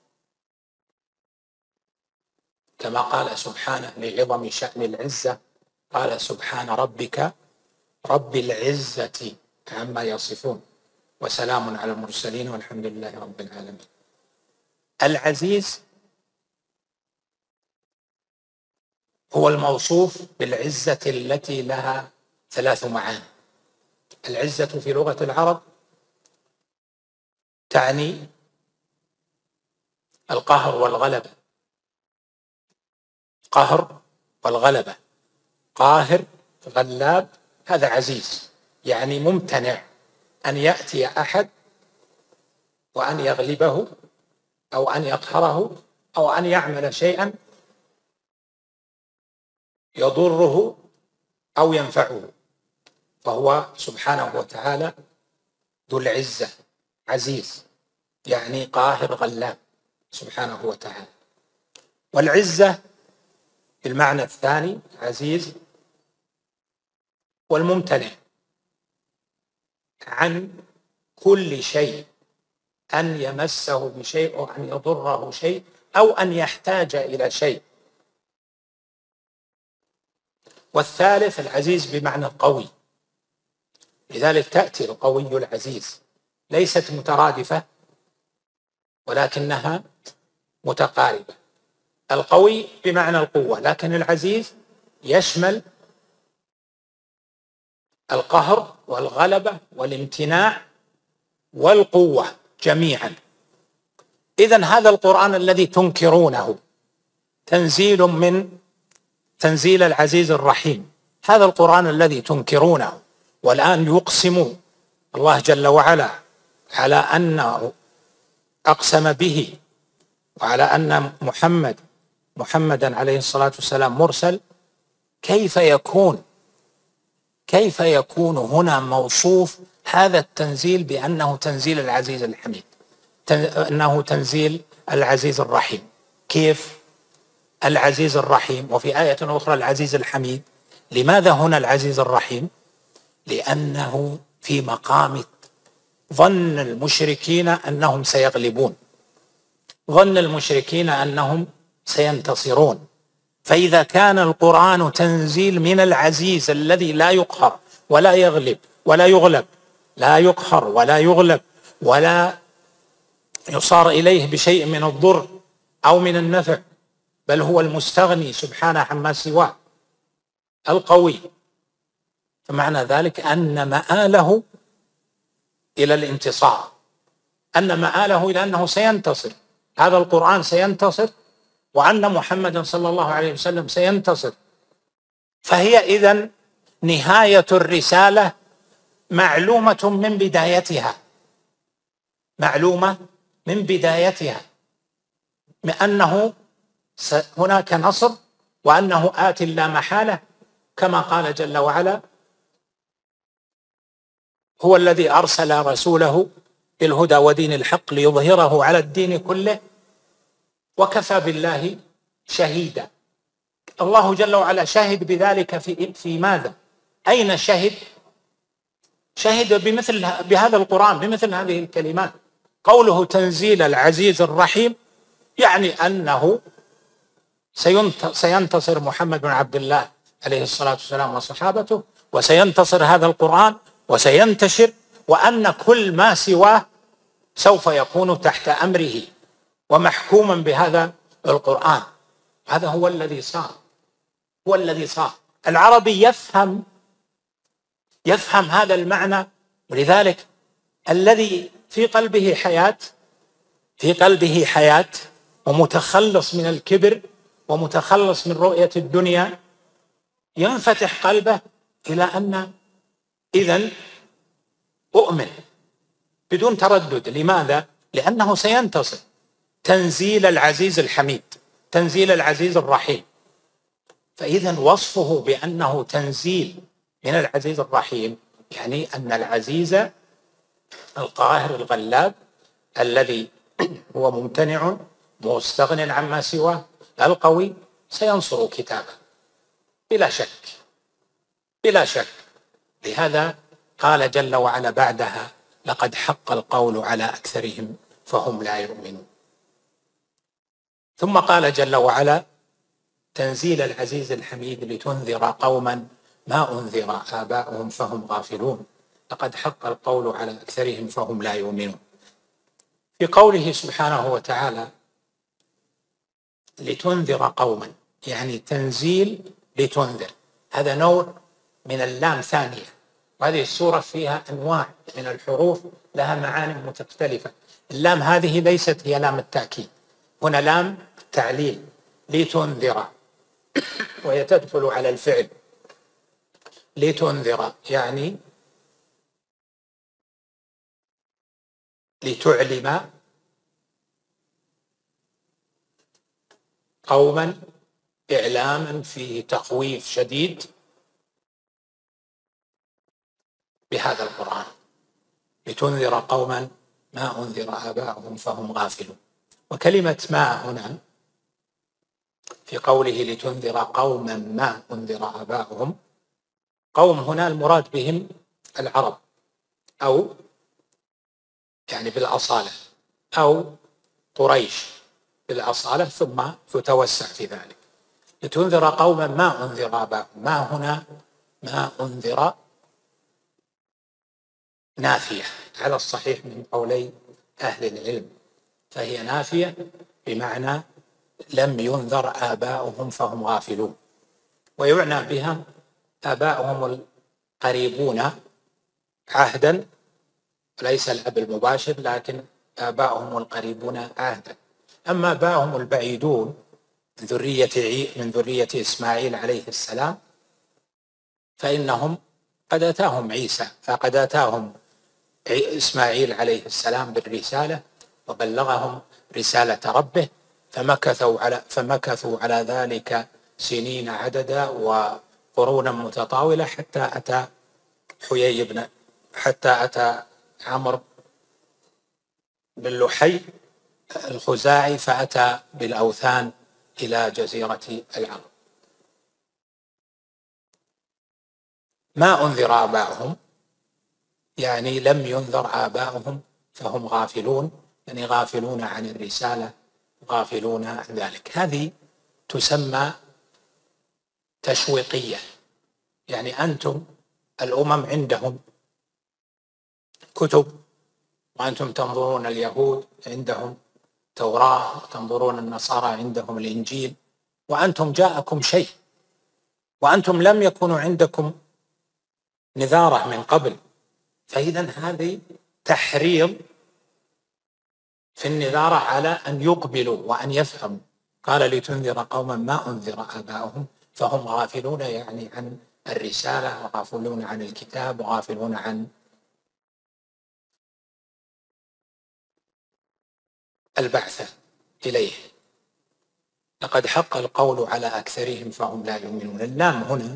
كما قال سبحانه لعظم شأن العزة، قال سبحان ربك رب العزة عما يصفون وسلام على المرسلين والحمد لله رب العالمين. العزيز هو الموصوف بالعزة التي لها ثلاث معاني. العزة في لغة العرب تعني القهر والغلبة. قهر والغلبة، قاهر غلاب، هذا عزيز، يعني ممتنع أن يأتي أحد وأن يغلبه أو أن يقهره أو أن يعمل شيئا يضره أو ينفعه، فهو سبحانه وتعالى ذو العزة، عزيز يعني قاهر غلاب سبحانه وتعالى. والعزة بالمعنى الثاني عزيز والممتنع، عن كل شيء، أن يمسه بشيء أو أن يضره شيء أو أن يحتاج إلى شيء. والثالث العزيز بمعنى القوي، لذلك تأتي القوي العزيز، ليست مترادفة ولكنها متقاربة. القوي بمعنى القوة، لكن العزيز يشمل القهر والغلبة والامتناع والقوة جميعا. إذن هذا القرآن الذي تنكرونه تنزيل من تنزيل العزيز الرحيم، هذا القرآن الذي تنكرونه. والآن يقسم الله جل وعلا على أنه أقسم به وعلى أن محمدا عليه الصلاة والسلام مرسل. كيف يكون هنا موصوف هذا التنزيل بأنه تنزيل العزيز الحميد، أنه تنزيل العزيز الرحيم؟ كيف العزيز الرحيم وفي آية أخرى العزيز الحميد؟ لماذا هنا العزيز الرحيم؟ لأنه في مقام ظن المشركين أنهم سيغلبون، ظن المشركين أنهم سينتصرون. فإذا كان القرآن تنزيل من العزيز الذي لا يقهر ولا يغلب ولا يغلب، لا يقهر ولا يغلب ولا يصار إليه بشيء من الضر أو من النفع، بل هو المستغني سبحانه عما سواه القوي، فمعنى ذلك أن مآله إلى الانتصار، أن مآله إلى أنه سينتصر، هذا القرآن سينتصر، وأن محمدا صلى الله عليه وسلم سينتصر. فهي إذن نهاية الرسالة معلومة من بدايتها، معلومة من بدايتها، أنه هناك نصر وأنه آت لا محالة، كما قال جل وعلا: هو الذي أرسل رسوله بالهدى ودين الحق ليظهره على الدين كله وكفى بالله شهيدا. الله جل وعلا شهد بذلك في ماذا؟ أين شهد؟ شهد بهذا القرآن، بمثل هذه الكلمات. قوله تنزيل العزيز الرحيم يعني أنه سينتصر محمد بن عبد الله عليه الصلاة والسلام وصحابته، وسينتصر هذا القرآن وسينتشر، وأن كل ما سواه سوف يكون تحت أمره ومحكوما بهذا القرآن. هذا هو الذي صار، هو الذي صار. العربي يفهم هذا المعنى، ولذلك الذي في قلبه حياة ومتخلص من الكبر ومتخلص من رؤية الدنيا ينفتح قلبه إلى أن إذن أؤمن بدون تردد. لماذا؟ لأنه سينتصر. تنزيل العزيز الحميد، تنزيل العزيز الرحيم. فإذن وصفه بأنه تنزيل من العزيز الرحيم يعني أن العزيز القاهر الغلاب الذي هو ممتنع مستغن عما سواه القوي سينصر كتابه بلا شك، بلا شك. لهذا قال جل وعلا بعدها: لقد حق القول على أكثرهم فهم لا يؤمنون. ثم قال جل وعلا: تنزيل العزيز الحميد لتنذر قوما ما أنذر آباؤهم فهم غافلون، لقد حق القول على أكثرهم فهم لا يؤمنون. في قوله سبحانه وتعالى لتنذر قوما، يعني تنزيل لتنذر، هذا نوع من اللام ثانية. وهذه السورة فيها أنواع من الحروف لها معاني مختلفة. اللام هذه ليست هي لام التأكيد، هنا لام تعليل، لتنذر، وهي تدخل على الفعل. لتنذر يعني لتعلم قوما إعلاما فيه تخويف شديد بهذا القرآن. لتنذر قوما ما أنذر آباؤهم فهم غافلون. وكلمة ما هنا في قوله لتنذر قوما ما أنذر آباؤهم، قوم هنا المراد بهم العرب، أو يعني بالأصالة، أو قريش بالأصالة، ثم يتوسع في ذلك. لتنذر قوما ما أنذر آباؤهم. ما هنا ما أنذر نافية على الصحيح من قولي أهل العلم، فهي نافية بمعنى لم ينذر آباؤهم فهم غافلون، ويعنى بها آباؤهم القريبون عهدا، ليس الأب المباشر لكن آباؤهم القريبون عهدا. أما آباؤهم البعيدون من ذرية إسماعيل عليه السلام فإنهم قد أتاهم عيسى، فقد أتاهم إسماعيل عليه السلام بالرسالة وبلغهم رسالة ربه، فمكثوا على ذلك سنين عددا وقرونا متطاولة حتى أتى عمرو بن لحي الخزاعي فأتى بالأوثان إلى جزيرة العرب. ما أنذر آباؤهم يعني لم ينذر آباؤهم فهم غافلون، يعني غافلون عن الرسالة، غافلون عن ذلك. هذه تسمى تشويقية، يعني أنتم الأمم عندهم كتب، وأنتم تنظرون اليهود عندهم توراة، تنظرون النصارى عندهم الإنجيل، وأنتم جاءكم شيء، وأنتم لم يكونوا عندكم نذارة من قبل، فإذا هذه تحريض في النذارة على أن يقبلوا وأن يفهموا. قال لتنذر قوما ما أنذر آباؤهم فهم غافلون، يعني عن الرسالة، وغافلون عن الكتاب، وغافلون عن البعثة إليه. لقد حق القول على أكثرهم فهم لا يؤمنون. اللام هنا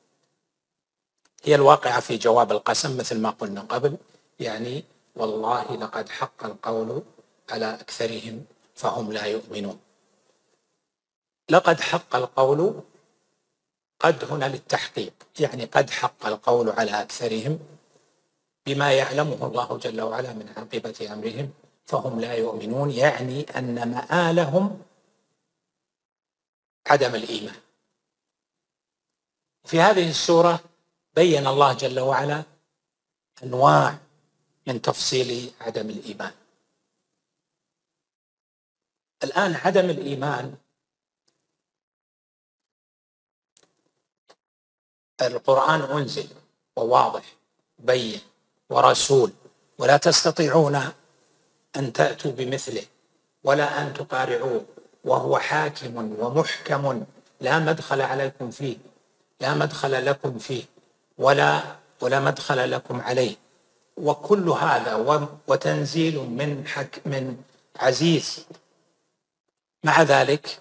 هي الواقعة في جواب القسم مثل ما قلنا قبل، يعني والله لقد حق القول على أكثرهم فهم لا يؤمنون. لقد حق القول، قد هنا للتحقيق، يعني قد حق القول على أكثرهم بما يعلمه الله جل وعلا من عاقبة أمرهم فهم لا يؤمنون، يعني أن مآلهم عدم الإيمان. في هذه السورة بين الله جل وعلا أنواع من تفصيل عدم الإيمان. الآن عدم الإيمان القرآن أنزل وواضح بين ورسول، ولا تستطيعون أن تأتوا بمثله ولا أن تقارعوه، وهو حاكم ومحكم لا مدخل عليكم فيه، لا مدخل لكم فيه ولا مدخل لكم عليه. وكل هذا وتنزيل من عزيز، مع ذلك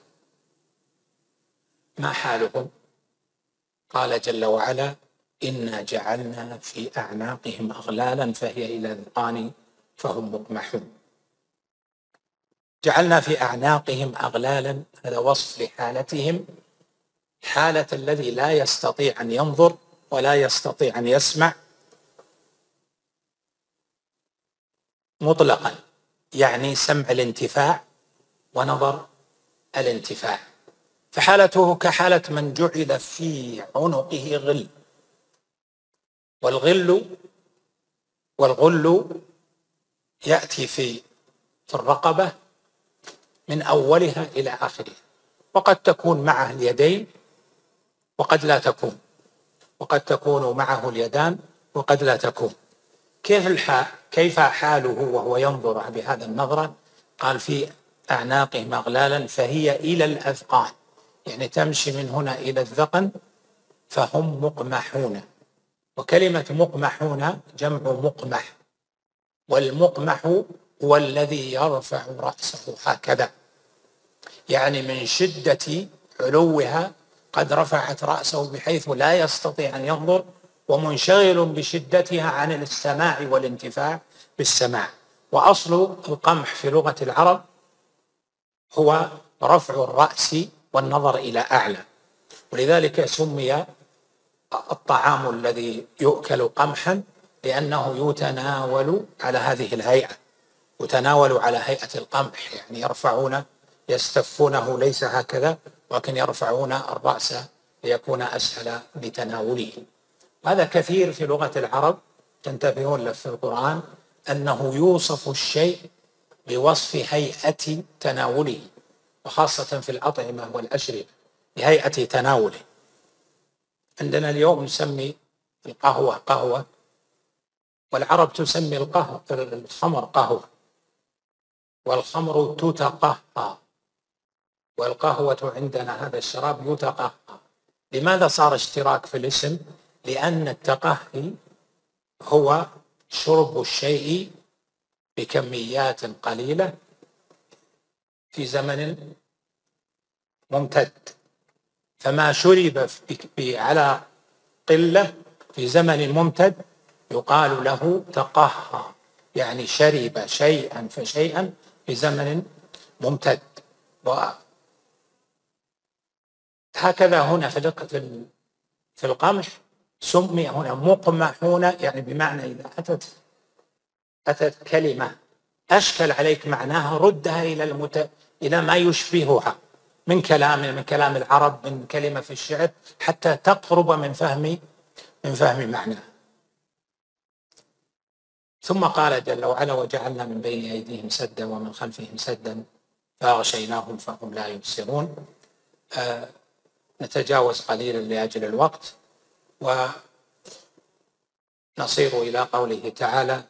ما حالهم؟ قال جل وعلا إنا جعلنا في أعناقهم أغلالا فهي إلى الأذقان فهم مقمحون. جعلنا في أعناقهم أغلالا، هذا وصف لحالتهم، حالة الذي لا يستطيع أن ينظر ولا يستطيع أن يسمع مطلقا، يعني سمع الانتفاع ونظر الانتفاع، فحالته كحالة من جعل في عنقه غل، والغل يأتي في الرقبة من أولها إلى آخرها، وقد تكون معه اليدين وقد لا تكون، وقد تكون معه اليدان وقد لا تكون. كيف حاله وهو ينظر بهذا النظرة؟ قال في أعناقهم أغلالا فهي إلى الأذقان، يعني تمشي من هنا إلى الذقن فهم مقمحون. وكلمة مقمحون جمع مقمح، والمقمح هو الذي يرفع رأسه هكذا، يعني من شدة علوها قد رفعت رأسه بحيث لا يستطيع أن ينظر، ومنشغل بشدتها عن السماع والانتفاع بالسماع. وأصل القمح في لغة العرب هو رفع الرأس والنظر إلى أعلى، ولذلك سمي الطعام الذي يؤكل قمحا لأنه يتناول على هذه الهيئة، يتناول على هيئة القمح، يعني يرفعون يستفونه ليس هكذا، ولكن يرفعون الرأس ليكون أسهل لتناوله. هذا كثير في لغة العرب، تنتبهون له في القرآن أنه يوصف الشيء بوصف هيئة تناوله، وخاصة في الأطعمة والأشربة بهيئة تناوله. عندنا اليوم نسمي القهوة قهوة، والعرب تسمي الخمر قهوة، والخمر تتقهى، والقهوة عندنا هذا الشراب يتقهى. لماذا صار اشتراك في الاسم؟ لأن التقهي هو شرب الشيء بكميات قليلة في زمن ممتد، فما شرب على قلة في زمن ممتد يقال له تقهى، يعني شرب شيئا فشيئا في زمن ممتد. وهكذا هنا في القمح سمي هنا مقمحون، يعني بمعنى إذا أتت كلمة أشكل عليك معناها ردها إلى ما يشبهها من كلام العرب، من كلمة في الشعر، حتى تقرب من فهم معناه. ثم قال جل وعلا: وجعلنا من بين أيديهم سدا ومن خلفهم سدا فأغشيناهم فهم لا يبصرون. نتجاوز قليلا لأجل الوقت، ونصير إلى قوله تعالى: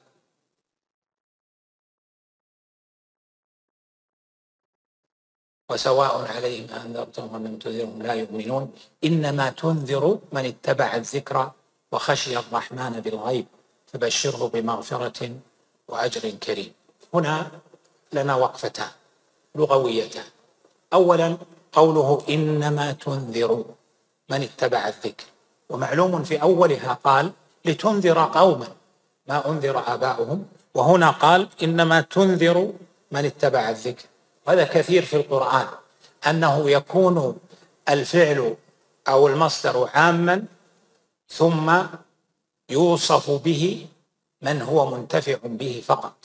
وسواء عليهم أنذرتهم ومن تنذرهم لا يؤمنون إنما تنذر من اتبع الذكر وخشي الرحمن بالغيب فبشره بمغفرة وأجر كريم. هنا لنا وقفتان لغويتان. أولا قوله إنما تنذر من اتبع الذكر، ومعلوم في أولها قال لتنذر قوما ما أنذر آباؤهم، وهنا قال إنما تنذر من اتبع الذكر. وهذا كثير في القرآن أنه يكون الفعل أو المصدر عاما ثم يوصف به من هو منتفع به فقط.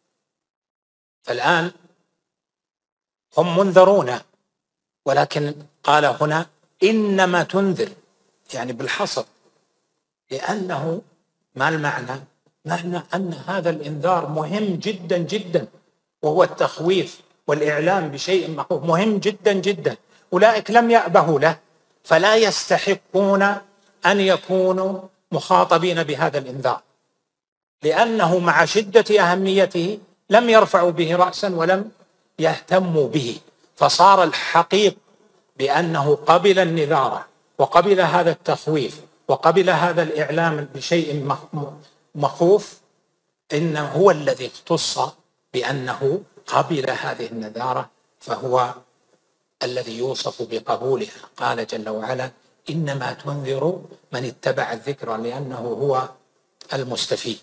فالآن هم منذرون، ولكن قال هنا إنما تنذر، يعني بالحصر، لأنه ما المعنى؟ معنى أن هذا الإنذار مهم جدا جدا، وهو التخويف والإعلام بشيء مخوف مهم جدا جدا. أولئك لم يأبهوا له، فلا يستحقون أن يكونوا مخاطبين بهذا الإنذار، لأنه مع شدة أهميته لم يرفعوا به رأسا ولم يهتموا به، فصار الحقيق بأنه قبل النذارة وقبل هذا التخويف وقبل هذا الإعلام بشيء مخوف، إنه هو الذي اختص بأنه قبل هذه النذارة، فهو الذي يوصف بقبولها. قال جل وعلا: إنما تنذر من اتبع الذكر، لأنه هو المستفيد.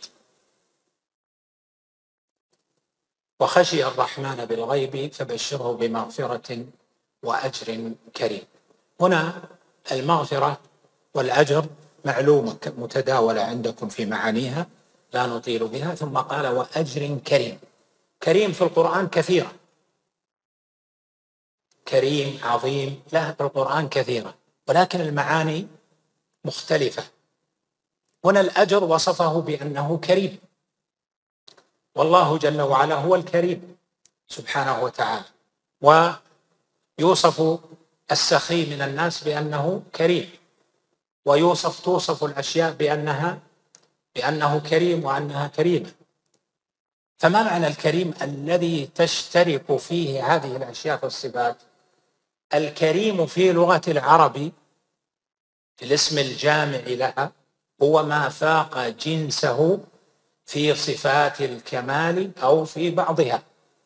وخشي الرحمن بالغيب فبشره بمغفرة وأجر كريم. هنا المغفرة والأجر معلومة متداولة عندكم في معانيها لا نطيل بها. ثم قال: وأجر كريم. كريم في القرآن كثيرة، كريم عظيم له في القرآن كثيرة، ولكن المعاني مختلفة. هنا الأجر وصفه بأنه كريم، والله جل وعلا هو الكريم سبحانه وتعالى، ويوصف السخي من الناس بأنه كريم، توصف الأشياء بأنه كريم وأنها كريمة. فما معنى الكريم الذي تشترك فيه هذه الأشياء في الصفات؟ الكريم في لغة العرب في الاسم الجامع لها هو ما فاق جنسه في صفات الكمال أو في بعضها.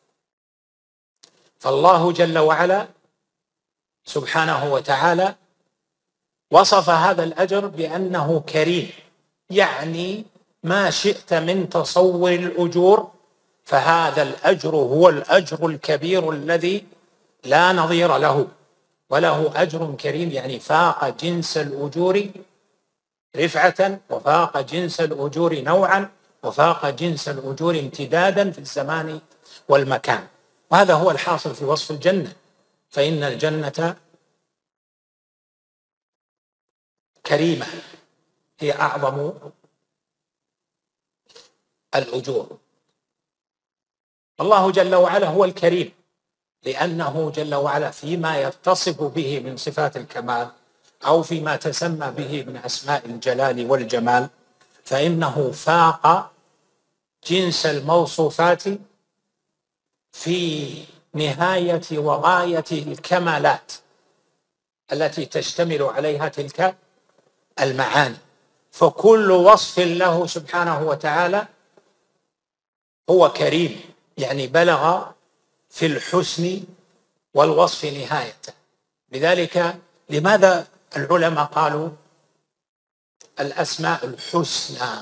فالله جل وعلا سبحانه وتعالى وصف هذا الأجر بأنه كريم، يعني ما شئت من تصور الأجور، فهذا الأجر هو الأجر الكبير الذي لا نظير له، وله أجر كريم، يعني فاق جنس الأجور رفعة، وفاق جنس الأجور نوعا، وفاق جنس الأجور امتدادا في الزمان والمكان. وهذا هو الحاصل في وصف الجنة، فإن الجنة كريمة، هي أعظم الأجور. الله جل وعلا هو الكريم، لأنه جل وعلا فيما يتصف به من صفات الكمال أو فيما تسمى به من أسماء الجلال والجمال، فإنه فاق جنس الموصوفات في نهاية وغاية الكمالات التي تشتمل عليها تلك المعاني. فكل وصف له سبحانه وتعالى هو كريم، يعني بلغ في الحسن والوصف نهايته. لذلك لماذا العلماء قالوا الأسماء الحسنى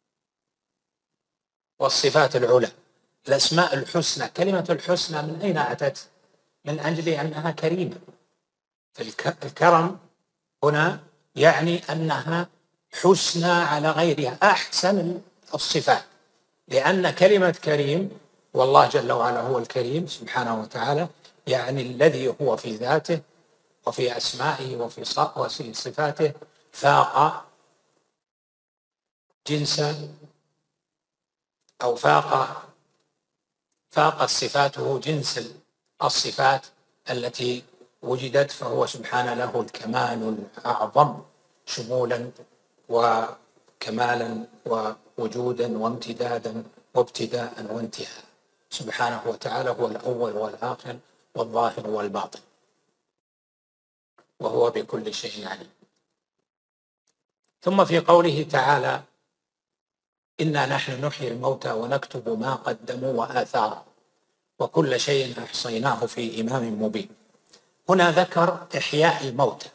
والصفات العلى؟ الأسماء الحسنى، كلمة الحسنى من أين أتت؟ من أجل أنها كريمة. الكرم هنا يعني أنها حسنى على غيرها، أحسن الصفات، لأن كلمة كريم والله جل وعلا هو الكريم سبحانه وتعالى، يعني الذي هو في ذاته وفي أسمائه وفي صفاته فاق جنس أو فاق صفاته جنس الصفات التي وجدت، فهو سبحانه له الكمال الأعظم شمولا وكمالا ووجودا وامتدادا وابتداء وانتهاء. سبحانه وتعالى هو الأول والآخر والظاهر والباطن، وهو بكل شيء عليم. ثم في قوله تعالى إنا نحن نحيي الموتى ونكتب ما قدموا وآثارهم وكل شيء أحصيناه في إمام مبين. هنا ذكر إحياء الموتى،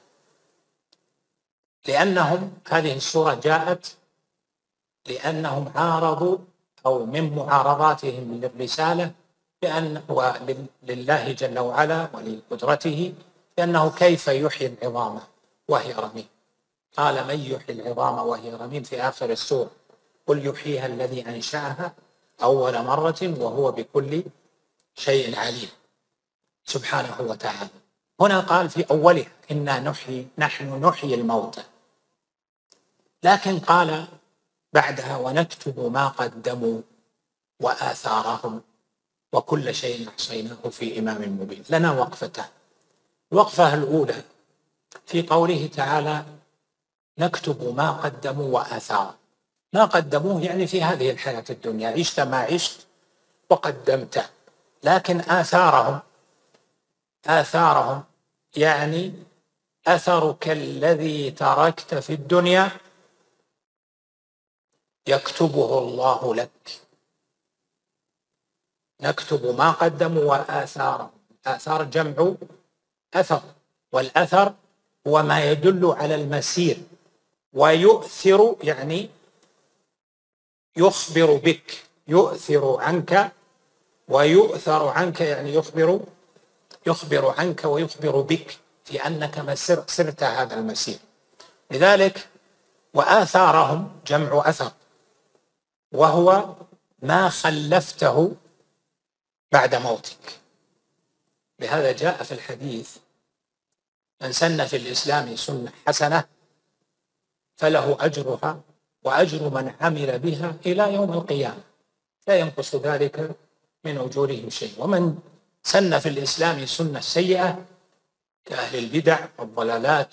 لأنهم هذه السورة جاءت لأنهم عارضوا، أو من معارضاتهم للرسالة بأن لله جل وعلا ولقدرته، بأنه كيف يحيي العظام وهي رميم. قال من يحيي العظام وهي رميم في آخر السورة، قل يحييها الذي أنشأها أول مرة وهو بكل شيء عليم سبحانه وتعالى. هنا قال في أولها إنا نحن نحيي الموتى، لكن قال بعدها ونكتب ما قدموا وآثارهم وكل شيء أحصيناه في إمام مبين. لنا وقفتان. الوقفة الأولى في قوله تعالى نكتب ما قدموا وآثارهم. ما قدموه يعني في هذه الحياة الدنيا، عشت ما عشت وقدمته، لكن آثارهم يعني أثرك الذي تركت في الدنيا يكتبه الله لك. نكتب ما قدموا وآثارهم. آثار جمع أثر، والأثر هو ما يدل على المسير، ويؤثر يعني يخبر بك، يؤثر عنك ويؤثر عنك، يعني يخبر عنك ويخبر بك في أنك سرت هذا المسير. لذلك وآثارهم جمع أثر، وهو ما خلفته بعد موتك. لهذا جاء في الحديث من سن في الإسلام سنة حسنة فله أجرها وأجر من عمل بها إلى يوم القيامة لا ينقص ذلك من أجورهم شيء. ومن سن في الإسلام سنة سيئة كأهل البدع والضلالات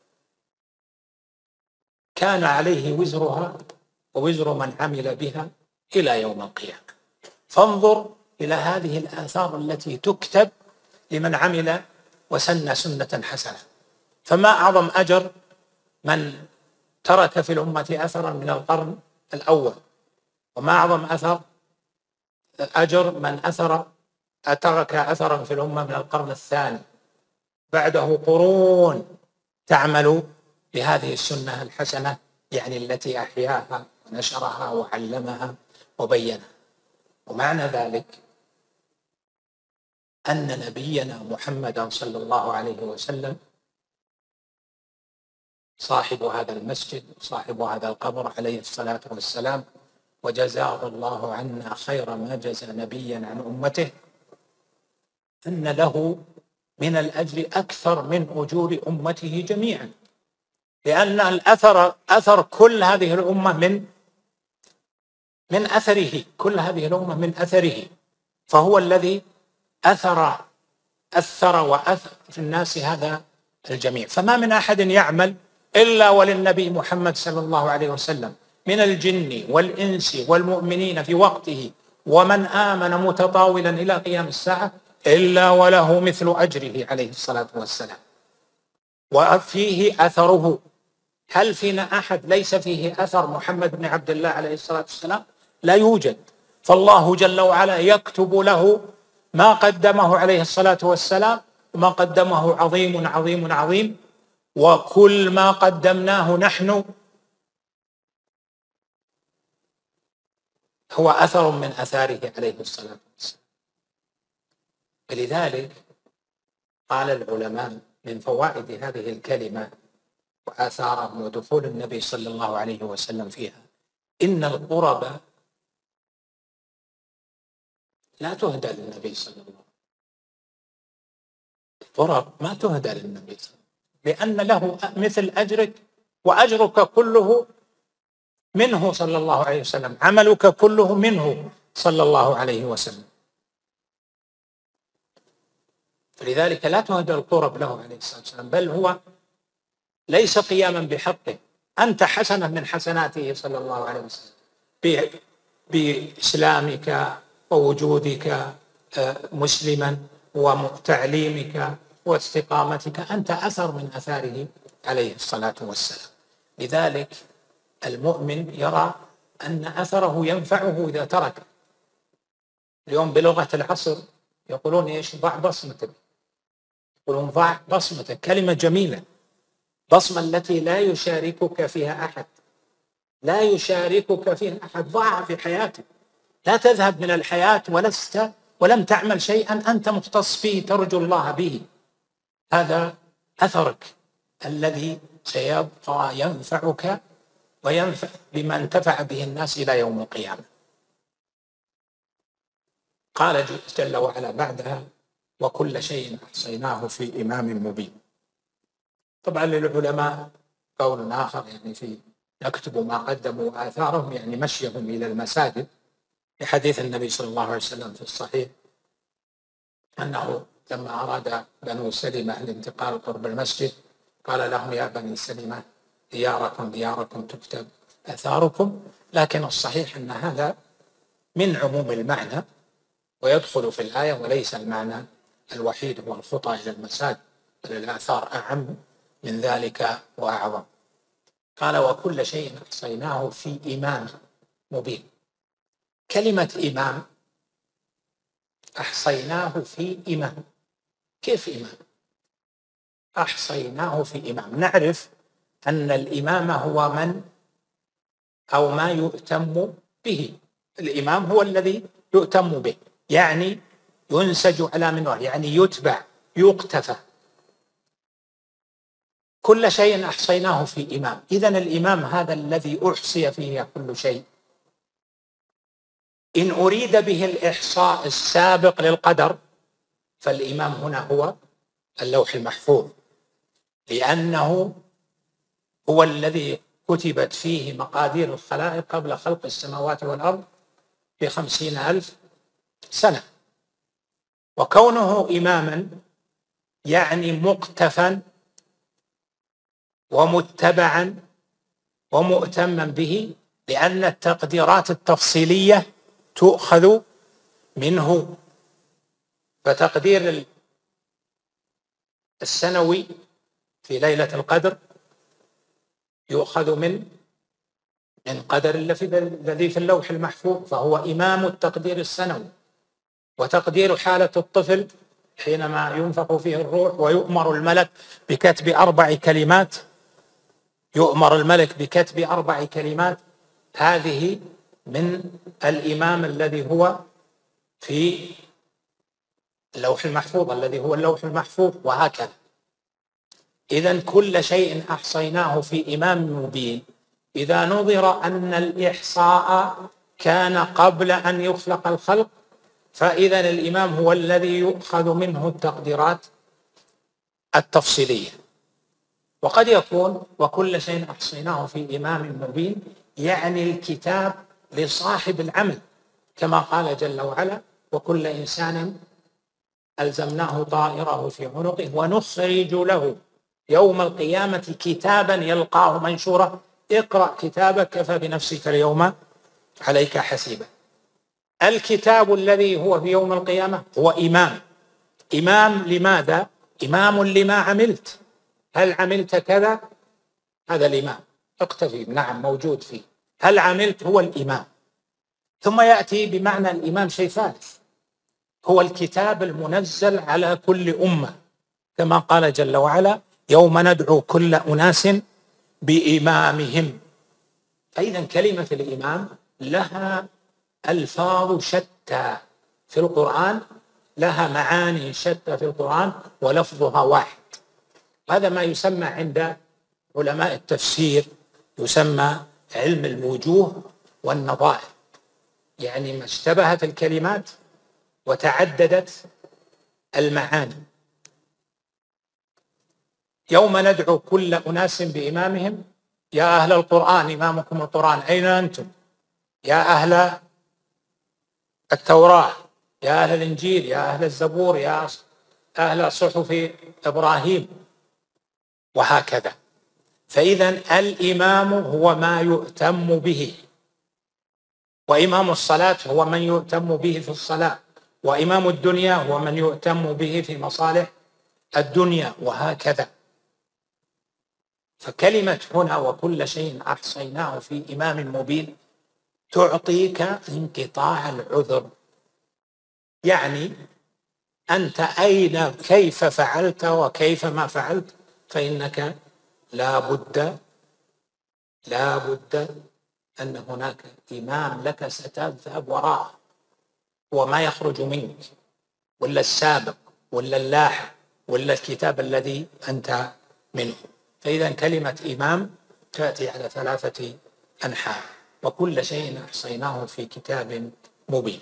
كان عليه وزرها ووزر من عمل بها إلى يوم القيامة. فانظر إلى هذه الآثار التي تكتب لمن عمل وسن سنة حسنة. فما أعظم أجر من ترك في الأمة أثرا من القرن الأول، وما أعظم أجر من ترك أثرا في الأمة من القرن الثاني، بعده قرون تعمل بهذه السنة الحسنة، يعني التي أحياها ونشرها وعلمها وبينها. ومعنى ذلك أن نبينا محمدا صلى الله عليه وسلم صاحب هذا المسجد وصاحب هذا القبر عليه الصلاة والسلام، وجزاه الله عنا خير ما جزى نبيا عن أمته، أن له من الأجر أكثر من أجور أمته جميعا، لأن أثر كل هذه الأمة من أثره، كل هذه الأمة من أثره، فهو الذي أثر وأثر في الناس هذا الجميع. فما من أحد يعمل إلا وللنبي محمد صلى الله عليه وسلم من الجن والإنس والمؤمنين في وقته ومن آمن متطاولا إلى قيام الساعة إلا وله مثل أجره عليه الصلاة والسلام، وفيه أثره. هل فينا أحد ليس فيه أثر محمد بن عبد الله عليه الصلاة والسلام؟ لا يوجد. فالله جل وعلا يكتب له ما قدمه عليه الصلاة والسلام، وما قدمه عظيم عظيم عظيم، وكل ما قدمناه نحن هو أثر من أثاره عليه الصلاة والسلام. فلذلك قال العلماء من فوائد هذه الكلمة وآثارها ودخول النبي صلى الله عليه وسلم فيها، إن القرب لا تهدى للنبي صلى الله عليه وسلم، القرب ما تهدى للنبي صلى الله عليه وسلم، لأن له مثل أجرك، وأجرك كله منه صلى الله عليه وسلم، عملك كله منه صلى الله عليه وسلم. فلذلك لا تهدى القرب له عليه الصلاة والسلام، بل هو ليس قياما بحقه، أنت حسنة من حسناته صلى الله عليه وسلم بإسلامك ووجودك مسلما وتعليمك واستقامتك، أنت أثر من أثاره عليه الصلاة والسلام. لذلك المؤمن يرى أن أثره ينفعه إذا ترك. اليوم بلغة العصر يقولون إيش؟ ضع بصمتك، يقولون ضع بصمتك، كلمة جميلة، بصمة التي لا يشاركك فيها أحد، لا يشاركك فيها أحد، ضعها في حياتك، لا تذهب من الحياة ولم تعمل شيئا أنت مختص به ترجو الله به. هذا أثرك الذي سيبقى ينفعك وينفع بما انتفع به الناس إلى يوم القيامة. قال جل وعلا بعدها: وكل شيء أحصيناه في إمام مبين. طبعا للعلماء قول آخر، يعني في نكتب ما قدموا وآثارهم، يعني مشيهم إلى المساجد، لحديث النبي صلى الله عليه وسلم في الصحيح أنه لما أراد بنو سلمة الانتقال قرب المسجد قال لهم: يا بني سلمة دياركم تكتب آثاركم. لكن الصحيح أن هذا من عموم المعنى ويدخل في الآية، وليس المعنى الوحيد هو الخطى إلى المساجد، بل الآثار أعم من ذلك وأعظم. قال: وكل شيء أحصيناه في إمام مبين. كلمة إمام أحصيناه في إمام، كيف إمام؟ أحصيناه في إمام. نعرف أن الإمام هو من أو ما يؤتم به. الإمام هو الذي يؤتم به، يعني ينسج على منوره، يعني يتبع يقتفى. كل شيء أحصيناه في إمام. إذن الإمام هذا الذي أحصي فيه كل شيء، إن أريد به الإحصاء السابق للقدر فالإمام هنا هو اللوح المحفوظ، لأنه هو الذي كتبت فيه مقادير الخلائق قبل خلق السماوات والأرض ب50,000 سنة. وكونه إماما يعني مقتفا ومتبعا ومؤتما به، لأن التقديرات التفصيلية تؤخذ منه. فتقدير السنوي في ليلة القدر يؤخذ من قدر الذي في اللوح المحفوظ، فهو إمام التقدير السنوي. وتقدير حالة الطفل حينما ينفخ فيه الروح ويؤمر الملك بكتب 4 كلمات، يؤمر الملك بكتب 4 كلمات، هذه من الإمام الذي هو في اللوح المحفوظ، الذي هو اللوح المحفوظ. وهكذا إذن كل شيء أحصيناه في إمام مبين. إذا نظر أن الإحصاء كان قبل أن يخلق الخلق، فإذا الإمام هو الذي يؤخذ منه التقديرات التفصيلية. وقد يكون وكل شيء أحصيناه في إمام مبين يعني الكتاب لصاحب العمل، كما قال جل وعلا: وكل إنسان ألزمناه طائره في عنقه ونخرج له يوم القيامة كتابا يلقاه منشورا اقرأ كتابك كفى بنفسك اليوم عليك حسيبا. الكتاب الذي هو في يوم القيامة هو إمام لماذا؟ إمام لما عملت. هل عملت كذا؟ هذا الإمام اقتفي، نعم موجود فيه. هل عملت؟ هو الإمام. ثم يأتي بمعنى الإمام شيء ثالث، هو الكتاب المنزل على كل أمة، كما قال جل وعلا: يوم ندعو كل أناس بإمامهم. فإذا كلمة الإمام لها ألفاظ شتى في القرآن، لها معاني شتى في القرآن ولفظها واحد. هذا ما يسمى عند علماء التفسير يسمى علم الوجوه والنظائر، يعني ما اشتبهت الكلمات وتعددت المعاني. يوم ندعو كل أناس بإمامهم، يا أهل القرآن إمامكم القرآن أين أنتم؟ يا أهل التوراة، يا أهل الإنجيل، يا أهل الزبور، يا أهل صحف إبراهيم، وهكذا. فإذا الإمام هو ما يؤتم به، وإمام الصلاة هو من يؤتم به في الصلاة، وإمام الدنيا هو من يؤتم به في مصالح الدنيا، وهكذا. فكلمة هنا وكل شيء أحصيناه في إمام مبين تعطيك انقطاع العذر، يعني أنت أين كيف فعلت وكيف ما فعلت، فإنك لا بد أن هناك إمام لك ستذهب وراءه، وما يخرج منك، ولا السابق ولا اللاحق ولا الكتاب الذي أنت منه. فإذا كلمة إمام تأتي على 3 أنحاء: وكل شيء أحصيناه في كتاب مبين.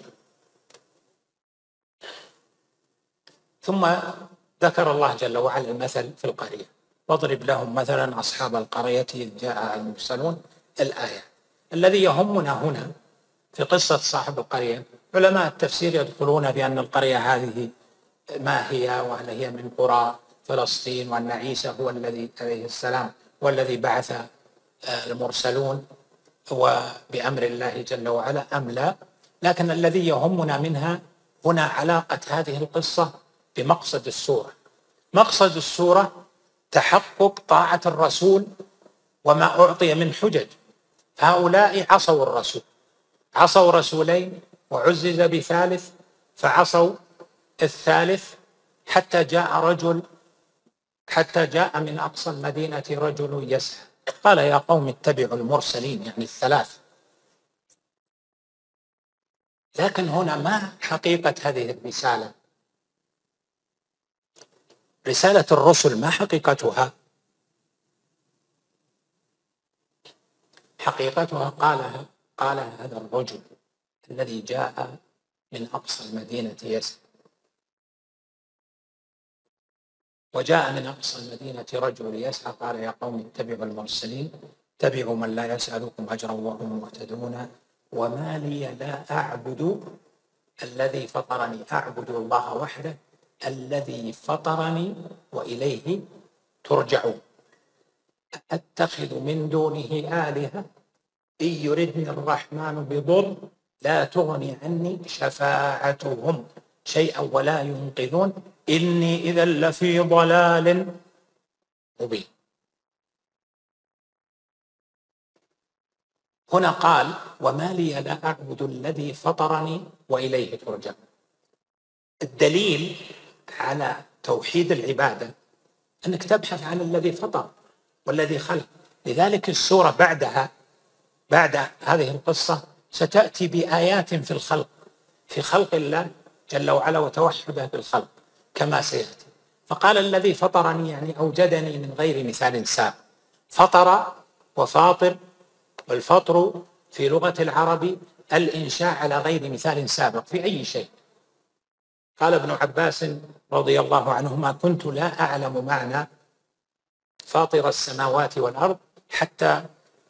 ثم ذكر الله جل وعلا المثل في القرية: واضرب لهم مثلا أصحاب القرية إذ جاء المرسلون. الآية. الذي يهمنا هنا في قصة صاحب القرية، علماء التفسير يدخلون بأن القرية هذه ما هي، وهل هي من قرى فلسطين، وأن عيسى هو الذي عليه السلام والذي بعث المرسلون وبأمر الله جل وعلا أم لا. لكن الذي يهمنا منها هنا علاقة هذه القصة بمقصد السورة. مقصد السورة تحقق طاعة الرسول وما أعطي من حجج. هؤلاء عصوا الرسول، عصوا رسولين وعزز بثالث، فعصوا الثالث حتى جاء من أقصى المدينة رجل يسعى قال: يا قوم اتبعوا المرسلين، يعني الثلاث. لكن هنا ما حقيقة هذه الرسالة؟ رسالة الرسل ما حقيقتها؟ حقيقتها قالها هذا الرجل الذي جاء من أقصى المدينة يسعى. وجاء من أقصى المدينة رجل يسعى قال: يا قوم اتبعوا المرسلين، اتبعوا من لا يسألكم أجرا وهم مهتدون، وما لي لا أعبد الذي فطرني، أعبد الله وحده الذي فطرني وإليه ترجعون، أتخذ من دونه آلهة إن يردني الرحمن بضر لا تغني عني شفاعتهم شيئا ولا ينقذون إني إذا لفي ضلال مبين. هنا قال: وما لي لا أعبد الذي فطرني وإليه ترجعون. الدليل على توحيد العبادة أنك تبحث عن الذي فطر والذي خلق. لذلك السورة بعد هذه القصة ستأتي بآيات في الخلق، في خلق الله جل وعلا وتوحده بالخلق كما سيأتي. فقال الذي فطرني يعني أوجدني من غير مثال سابق. فطر وفاطر، والفطر في لغة العرب الإنشاء على غير مثال سابق في أي شيء. قال ابن عباس رضي الله عنهما: كنت لا أعلم معنى فاطر السماوات والأرض حتى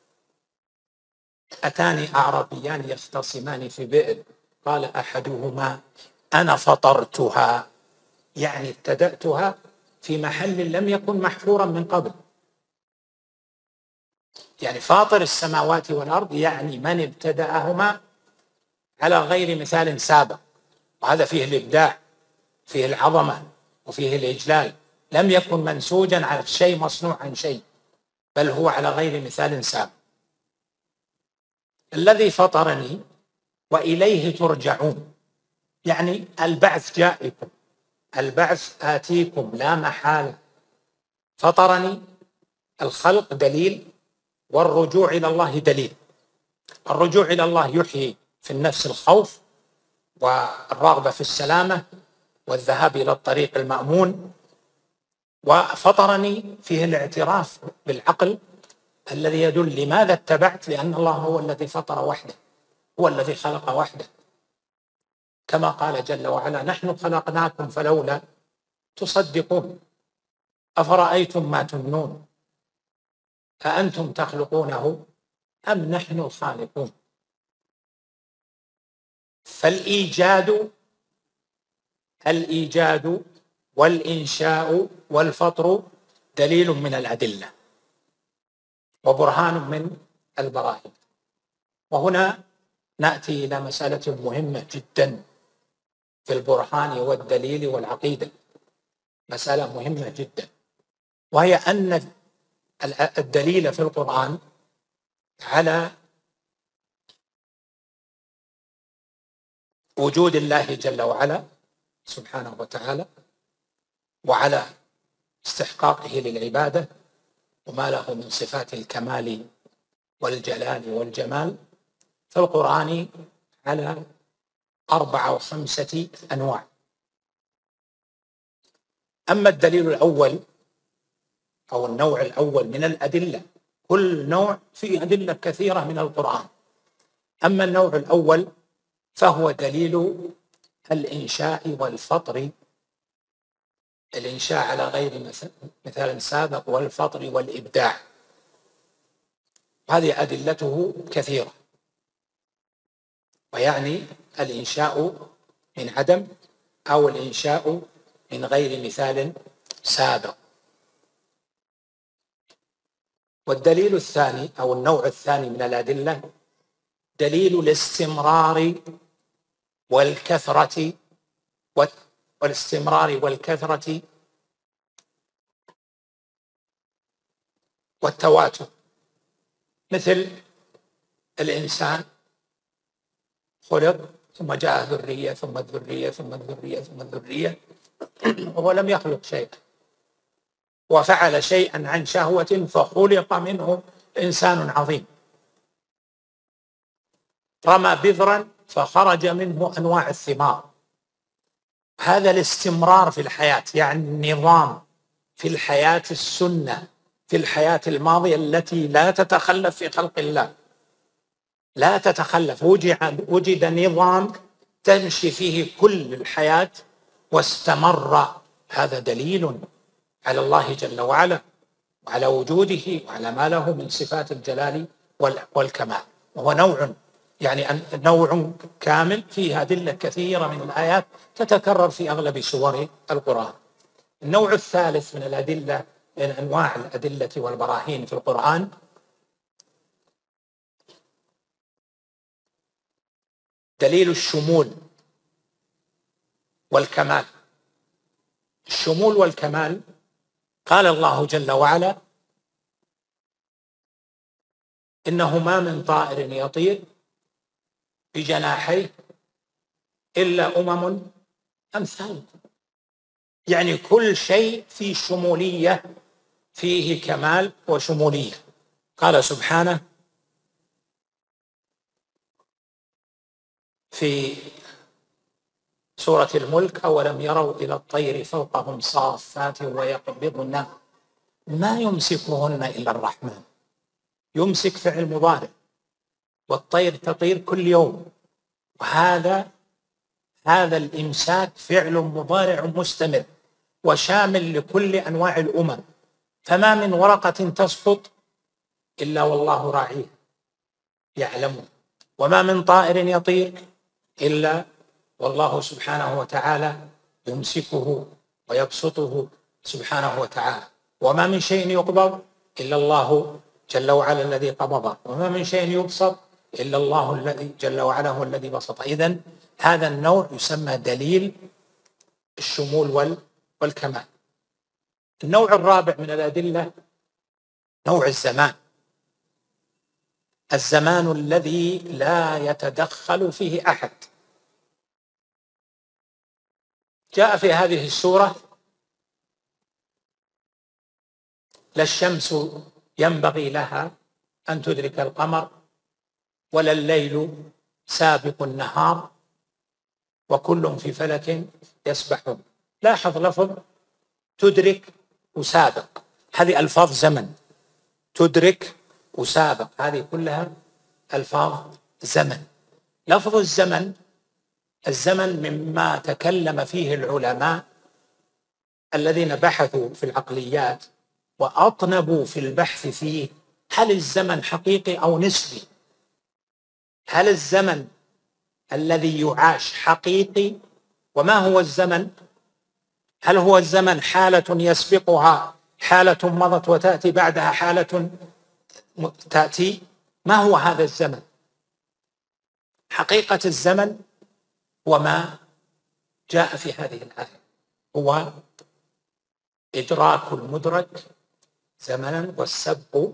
أتاني أعرابيان يختصمان في بئر، قال أحدهما: أنا فطرتها، يعني ابتدأتها في محل لم يكن محفورا من قبل. يعني فاطر السماوات والأرض يعني من ابتدأهما على غير مثال سابق، وهذا فيه الإبداع، فيه العظمة، وفيه الإجلال. لم يكن منسوجا على شيء مصنوع عن شيء، بل هو على غير مثال سابق. الذي فطرني وإليه ترجعون، يعني البعث جائكم، البعث آتيكم لا محالة. فطرني الخلق دليل، والرجوع إلى الله دليل. الرجوع إلى الله يحيي في النفس الخوف والرغبة في السلامة والذهاب إلى الطريق المأمون. وفطرني فيه الاعتراف بالعقل الذي يدل لماذا اتبعت، لأن الله هو الذي فطر وحده، هو الذي خلق وحده، كما قال جل وعلا: نحن خلقناكم فلولا تصدقون، أفرأيتم ما تمنون، أأنتم تخلقونه أم نحن الخالقون. فالإيجاد والإنشاء والفطر دليل من الأدلة وبرهان من البراهين. وهنا نأتي إلى مسألة مهمة جدا في البرهان والدليل والعقيدة، مسألة مهمة جدا، وهي أن الدليل في القرآن على وجود الله جل وعلا سبحانه وتعالى، وعلى استحقاقه للعبادة وما له من صفات الكمال والجلال والجمال في القرآن على 4 أو 5 أنواع. أما الدليل الأول أو النوع الأول من الأدلة، كل نوع فيه أدلة كثيرة من القرآن. أما النوع الأول فهو دليل الإنشاء والفطر، الإنشاء على غير مثال سابق، والفطر والإبداع. هذه أدلته كثيرة، ويعني الإنشاء من عدم أو الإنشاء من غير مثال سابق. والدليل الثاني أو النوع الثاني من الأدلة دليل الاستمرار والكثرة والتواتر، مثل الإنسان خلق ثم جاء ذرية ثم الذرية ثم الذرية ثم الذرية، وهو لم يخلق شيئا، وفعل شيئا عن شهوة فخلق منه إنسان عظيم، رمى بذرا فخرج منه أنواع الثمار. هذا الاستمرار في الحياة، يعني النظام في الحياة، السنة في الحياة الماضية التي لا تتخلف في خلق الله، لا تتخلف، وجد نظام تمشي فيه كل الحياة واستمر. هذا دليل على الله جل وعلا وعلى وجوده وعلى ما له من صفات الجلال والكمال. وهو نوع، يعني نوع كامل فيه أدلة كثيرة من الآيات تتكرر في أغلب سور القرآن. النوع الثالث من الأدلة، من أنواع الأدلة والبراهين في القرآن، دليل الشمول والكمال. الشمول والكمال، قال الله جل وعلا: إنه ما من طائر يطير بجناحيه إلا أمم أمثالكم. يعني كل شيء فيه شمولية، فيه كمال وشمولية. قال سبحانه في سورة الملك: أولم يروا إلى الطير فوقهم صافات ويقبضن ما يمسكهن إلا الرحمن. يمسك فعل مضارع، والطير تطير كل يوم، وهذا الإمساك فعل مضارع مستمر وشامل لكل أنواع الأمم، فما من ورقة تسقط إلا والله راعيها يعلمه، وما من طائر يطير إلا والله سبحانه وتعالى يمسكه ويبسطه سبحانه وتعالى، وما من شيء يقبض إلا الله جل وعلا الذي قبضه، وما من شيء يبسط إلا الله الذي جل وعلا هو الذي بسطه. إذن هذا النوع يسمى دليل الشمول والكمال. النوع الرابع من الأدلة نوع الزمان، الزمان الذي لا يتدخل فيه أحد. جاء في هذه السورة: لا الشمس ينبغي لها أن تدرك القمر ولا الليل سابق النهار وكل في فلك يسبحون. لاحظ لفظ تدرك وسابق، هذه ألفاظ زمن. تدرك وسابق هذه كلها ألفاظ زمن. لفظ الزمن مما تكلم فيه العلماء الذين بحثوا في العقليات وأطنبوا في البحث فيه: هل الزمن حقيقي أو نسبي؟ هل الزمن الذي يعاش حقيقي؟ وما هو الزمن؟ هل هو الزمن حالة يسبقها حالة مضت وتأتي بعدها حالة تأتي؟ ما هو هذا الزمن؟ حقيقة الزمن وما جاء في هذه الآية هو إدراك المدرك زمنا والسبق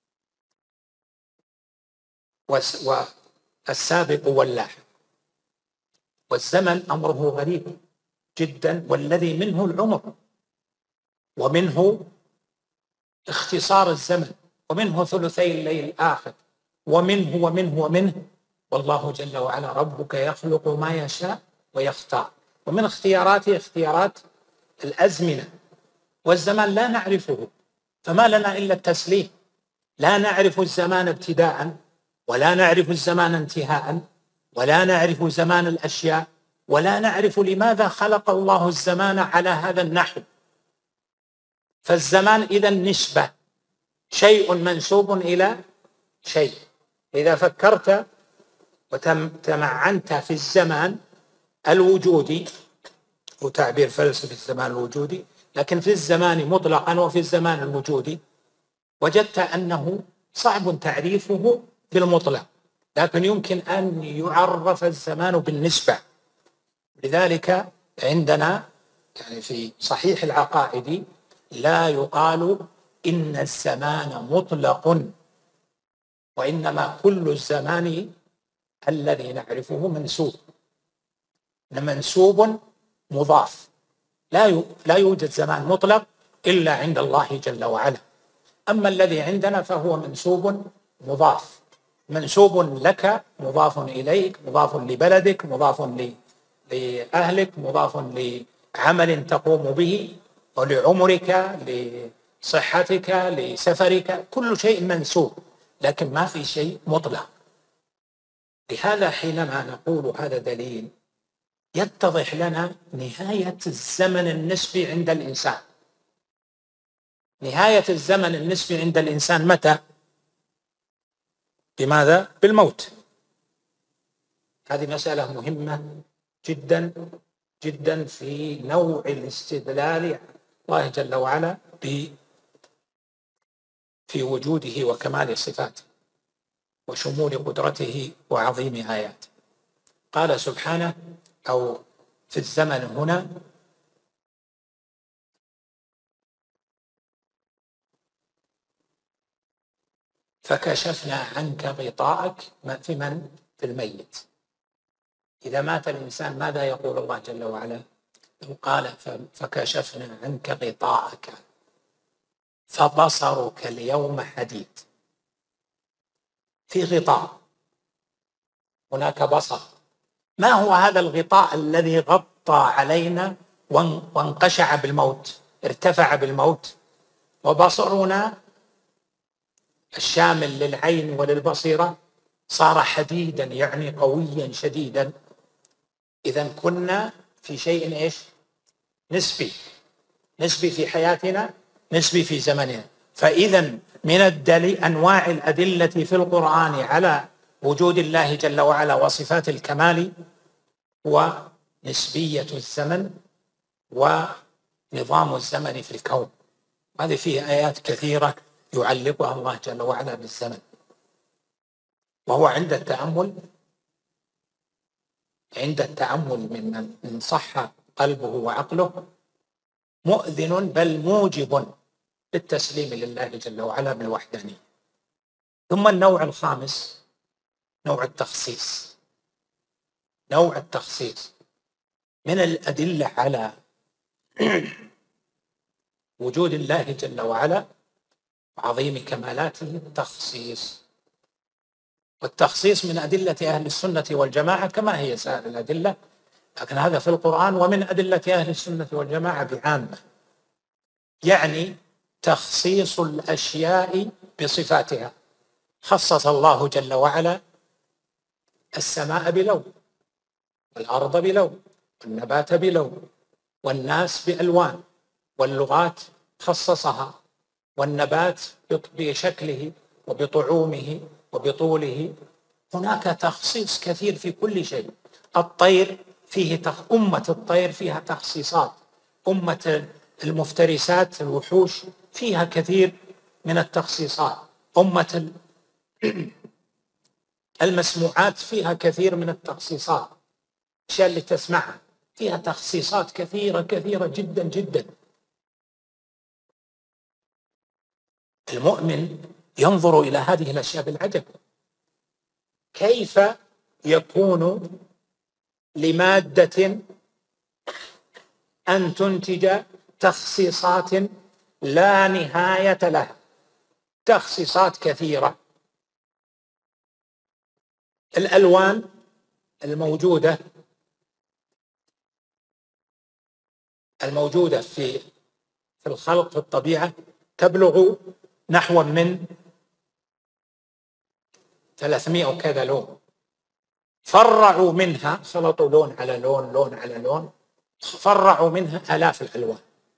والسابق واللاحق. والزمن أمره غريب جدا، والذي منه العمر، ومنه اختصار الزمن، ومنه ثلثي الليل الآخر، ومنه والله جل وعلا ربك يخلق ما يشاء ويختار، ومن اختياراته اختيارات الأزمنة والزمان لا نعرفه، فما لنا إلا التسليم. لا نعرف الزمان ابتداء، ولا نعرف الزمان انتهاء، ولا نعرف زمان الأشياء، ولا نعرف لماذا خلق الله الزمان على هذا النحو. فالزمان إذن نسبة، شيء منسوب إلى شيء. إذا فكرت وتمعنت في الزمان الوجودي، وتعبير فلسفي الزمان الوجودي، لكن في الزمان مطلقا وفي الزمان الوجودي، وجدت أنه صعب تعريفه بالمطلق، لكن يمكن أن يعرف الزمان بالنسبة. لذلك عندنا يعني في صحيح العقائد لا يقال إن الزمان مطلق، وإنما كل الزمان الذي نعرفه منسوب مضاف. لا يوجد زمان مطلق إلا عند الله جل وعلا. أما الذي عندنا فهو منسوب مضاف، منسوب لك، مضاف إليك، مضاف لبلدك، مضاف لأهلك، مضاف لعمل تقوم به، ولعمرك، لصحتك، لسفرك، كل شيء منسوب، لكن ما في شيء مطلق. لهذا حينما نقول هذا دليل يتضح لنا نهاية الزمن النسبي عند الإنسان. نهاية الزمن النسبي عند الإنسان متى؟ بماذا؟ بالموت. هذه مسألة مهمة جدا جدا في نوع الاستدلال الله جل وعلا في وجوده وكمال صفاته وشمول قدرته وعظيم آياته. قال سبحانه أو في الزمن هنا: فكشفنا عنك غطاءك. في من؟ في الميت. إذا مات الإنسان ماذا يقول الله جل وعلا؟ قال فكشفنا عنك غطاءك فبصرك اليوم حديد. في غطاء، هناك بصر. ما هو هذا الغطاء الذي علينا وانقشع بالموت، ارتفع بالموت، وبصرنا الشامل للعين وللبصيرة صار حديدا، يعني قويا شديدا. إذن كنا في شيء إيش؟ نسبي في حياتنا، نسبي في زمننا. فإذا من أنواع الأدلة في القرآن على وجود الله جل وعلا وصفات الكمال هو نسبية الزمن ونظام الزمن في الكون. هذه فيه آيات كثيرة يعلقها الله جل وعلا بالزمن، وهو عند التأمل من صح قلبه وعقله مؤذن بل موجب للتسليم لله جل وعلا بالوحدانية. ثم النوع الخامس نوع التخصيص من الأدلة على وجود الله جل وعلا وعظيم كمالاته التخصيص. والتخصيص من أدلة أهل السنة والجماعة كما هي سائر الأدلة، لكن هذا في القرآن ومن أدلة أهل السنة والجماعة بعامة، يعني تخصيص الأشياء بصفاتها. خصص الله جل وعلا السماء بلون، والأرض بلون، والنبات بلون، والناس بألوان، واللغات خصصها، والنبات بشكله وبطعومه وبطوله. هناك تخصيص كثير في كل شيء. الطير فيه أمة الطير فيها تخصيصات، أمة المفترسات الوحوش فيها كثير من التخصيصات، أمة المسموعات فيها كثير من التخصيصات، الأشياء اللي تسمعها فيها تخصيصات كثيرة كثيرة جدا جدا. المؤمن ينظر إلى هذه الأشياء بالعجب، كيف يكون لمادة أن تنتج تخصيصات لا نهاية لها، تخصيصات كثيرة. الألوان الموجودة في الخلق في الطبيعة تبلغ نحو من 300 وكذا لون، فرعوا منها، خلطوا لون على لون، لون على لون، فرعوا منها آلاف الألوان.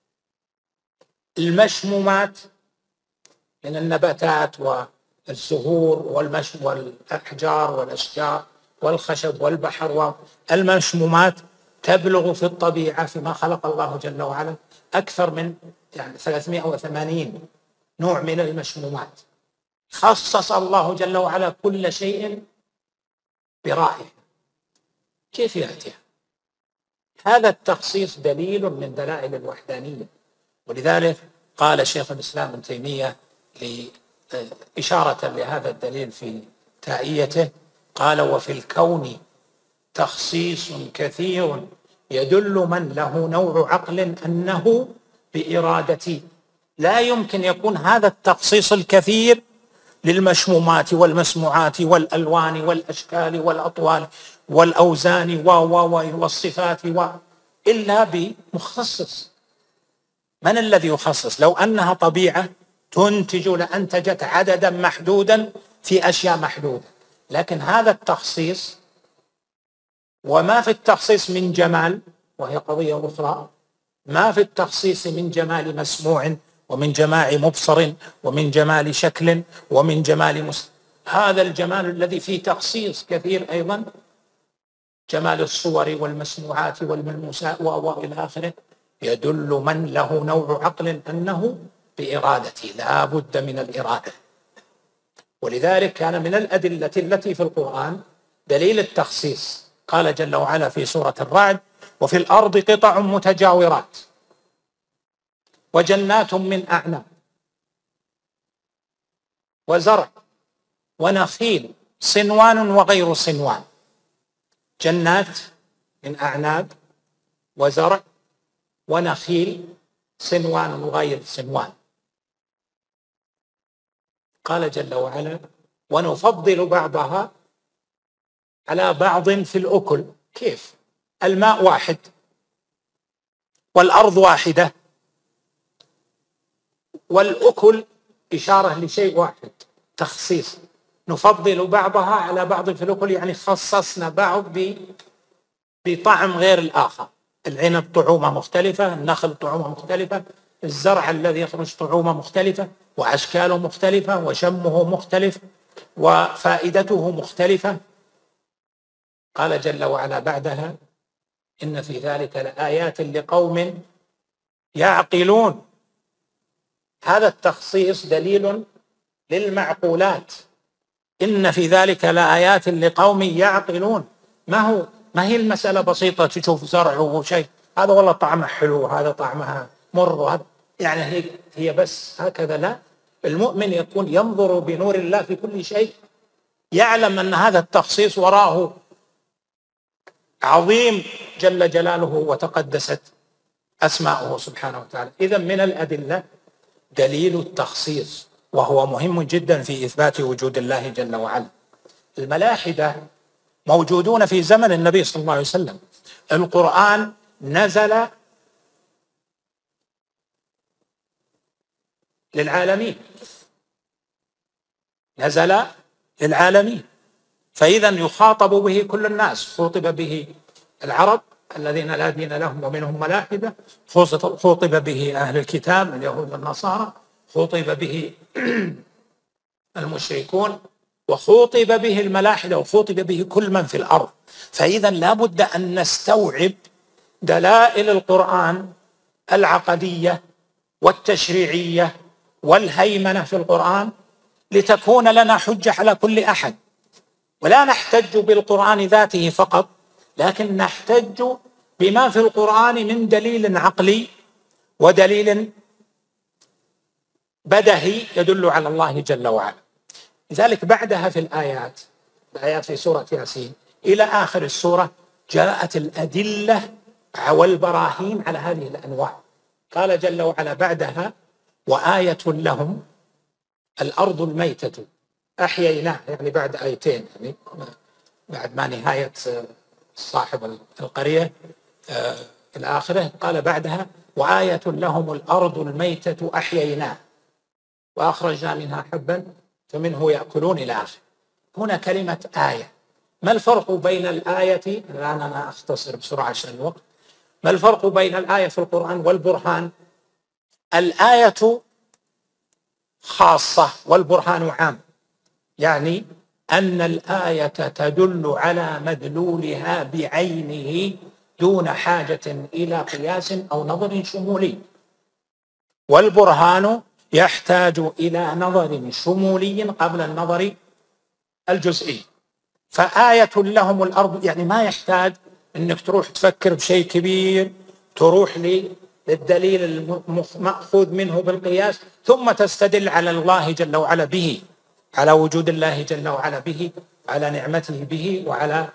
المشمومات من النباتات والزهور والأحجار والأشجار والخشب والبحر، والمشمومات تبلغ في الطبيعة فيما خلق الله جل وعلا أكثر من 380 نوع من المشمومات. خصص الله جل وعلا كل شيء برائحة، كيف يأتي؟ هذا التخصيص دليل من دلائل الوحدانية. ولذلك قال شيخ الإسلام ابن تيمية إشارة لهذا الدليل في تائيته، قال: وفي الكون تخصيص كثير يدل من له نوع عقل أنه بإرادتي. لا يمكن يكون هذا التخصيص الكثير للمشمومات والمسموعات والألوان والأشكال والأطوال والأوزان والصفات إلا بمخصص. من الذي يخصص؟ لو أنها طبيعة تنتج لأنتجت عددا محدودا في أشياء محدودة، لكن هذا التخصيص، وما في التخصيص من جمال، وهي قضية أخرى، ما في التخصيص من جمال مسموع ومن جمال مبصر ومن جمال شكل ومن جمال هذا الجمال الذي فيه تخصيص كثير أيضا، جمال الصور والمسموعات والملموسات وإلى آخره، يدل من له نوع عقل أنه بإرادتي، لا بد من الإرادة. ولذلك كان من الأدلة التي في القرآن دليل التخصيص. قال جل وعلا في سورة الرعد: وفي الأرض قطع متجاورات وجنات من أعناب وزرع ونخيل صنوان وغير صنوان. جنات من أعناب وزرع ونخيل صنوان وغير صنوان. قال جل وعلا: ونفضل بعضها على بعض في الأكل. كيف؟ الماء واحد والأرض واحدة، والأكل إشارة لشيء واحد، تخصيص، نفضل بعضها على بعض في الأكل، يعني خصصنا بعض بطعم غير الآخر. العنب طعومة مختلفة، النخل طعومة مختلفة، الزرع الذي يخرج طعومة مختلفة وأشكاله مختلفة وشمه مختلف وفائدته مختلفة. قال جل وعلا بعدها: إن في ذلك لآيات لقوم يعقلون. هذا التخصيص دليل للمعقولات. إن في ذلك لآيات لقوم يعقلون. ما هي المسألة بسيطة، تشوف زرع وشيء هذا والله طعمه حلو هذا طعمها مر، وهذا يعني هي بس هكذا. لا، المؤمن يكون ينظر بنور الله في كل شيء، يعلم أن هذا التخصيص وراءه عظيم جل جلاله وتقدست أسماؤه سبحانه وتعالى. إذن من الأدلة دليل التخصيص، وهو مهم جدا في إثبات وجود الله جل وعلا. الملاحدة موجودون في زمن النبي صلى الله عليه وسلم. القرآن نزل للعالمين، نزل للعالمين، فإذا يخاطب به كل الناس. خاطب به العرب الذين لا دين لهم ومنهم ملاحدة، خاطب به أهل الكتاب اليهود والنصارى، خاطب به المشركون، وخاطب به الملاحدة، وخاطب به كل من في الأرض. فإذا لا بد أن نستوعب دلائل القرآن العقدية والتشريعية والهيمنة في القرآن لتكون لنا حجة على كل أحد. ولا نحتج بالقرآن ذاته فقط، لكن نحتج بما في القرآن من دليل عقلي ودليل بدهي يدل على الله جل وعلا. لذلك بعدها في الآيات في سورة ياسين إلى آخر السورة جاءت الأدلة والبراهين على هذه الأنواع. قال جل وعلا بعدها: وآية لهم الأرض الميتة أحييناها، يعني بعد آيتين، يعني بعد ما نهاية صاحب القرية إلى آخره، قال بعدها: وآية لهم الأرض الميتة أحييناها وأخرجنا منها حبا فمنه يأكلون إلى آخره. هنا كلمة آية. ما الفرق بين الآية، الآن أنا أختصر بسرعة عشان الوقت، ما الفرق بين الآية في القرآن والبرهان؟ الآية خاصة والبرهان عام، يعني أن الآية تدل على مدلولها بعينه دون حاجة إلى قياس أو نظر شمولي، والبرهان يحتاج إلى نظر شمولي قبل النظر الجزئي. فآية لهم الأرض يعني ما يحتاج أنك تروح تفكر بشيء كبير، تروح للدليل المأخوذ منه بالقياس ثم تستدل على الله جل وعلا به، على وجود الله جل وعلا به، على نعمته به، وعلى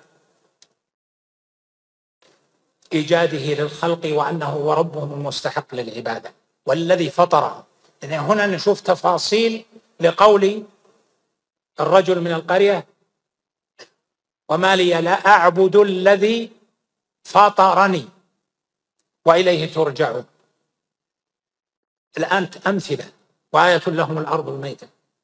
إيجاده للخلق وأنه هو ربهم المستحق للعبادة والذي فطرهم. يعني هنا نشوف تفاصيل لقول الرجل من القرية: وما لي لا أعبد الذي فطرني وإليه ترجعون. الآن أمثلة: وآية لهم الأرض الميتة،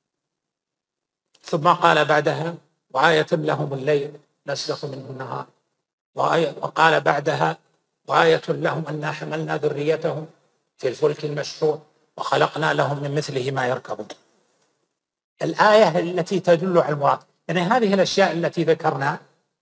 ثم قال بعدها: وآية لهم الليل نسلخ منه النهار، وقال بعدها: وآية لهم أنا حملنا ذريتهم في الفلك المشحون وخلقنا لهم من مثله ما يركبون. الآية التي تدل على المراد، يعني هذه الأشياء التي ذكرنا،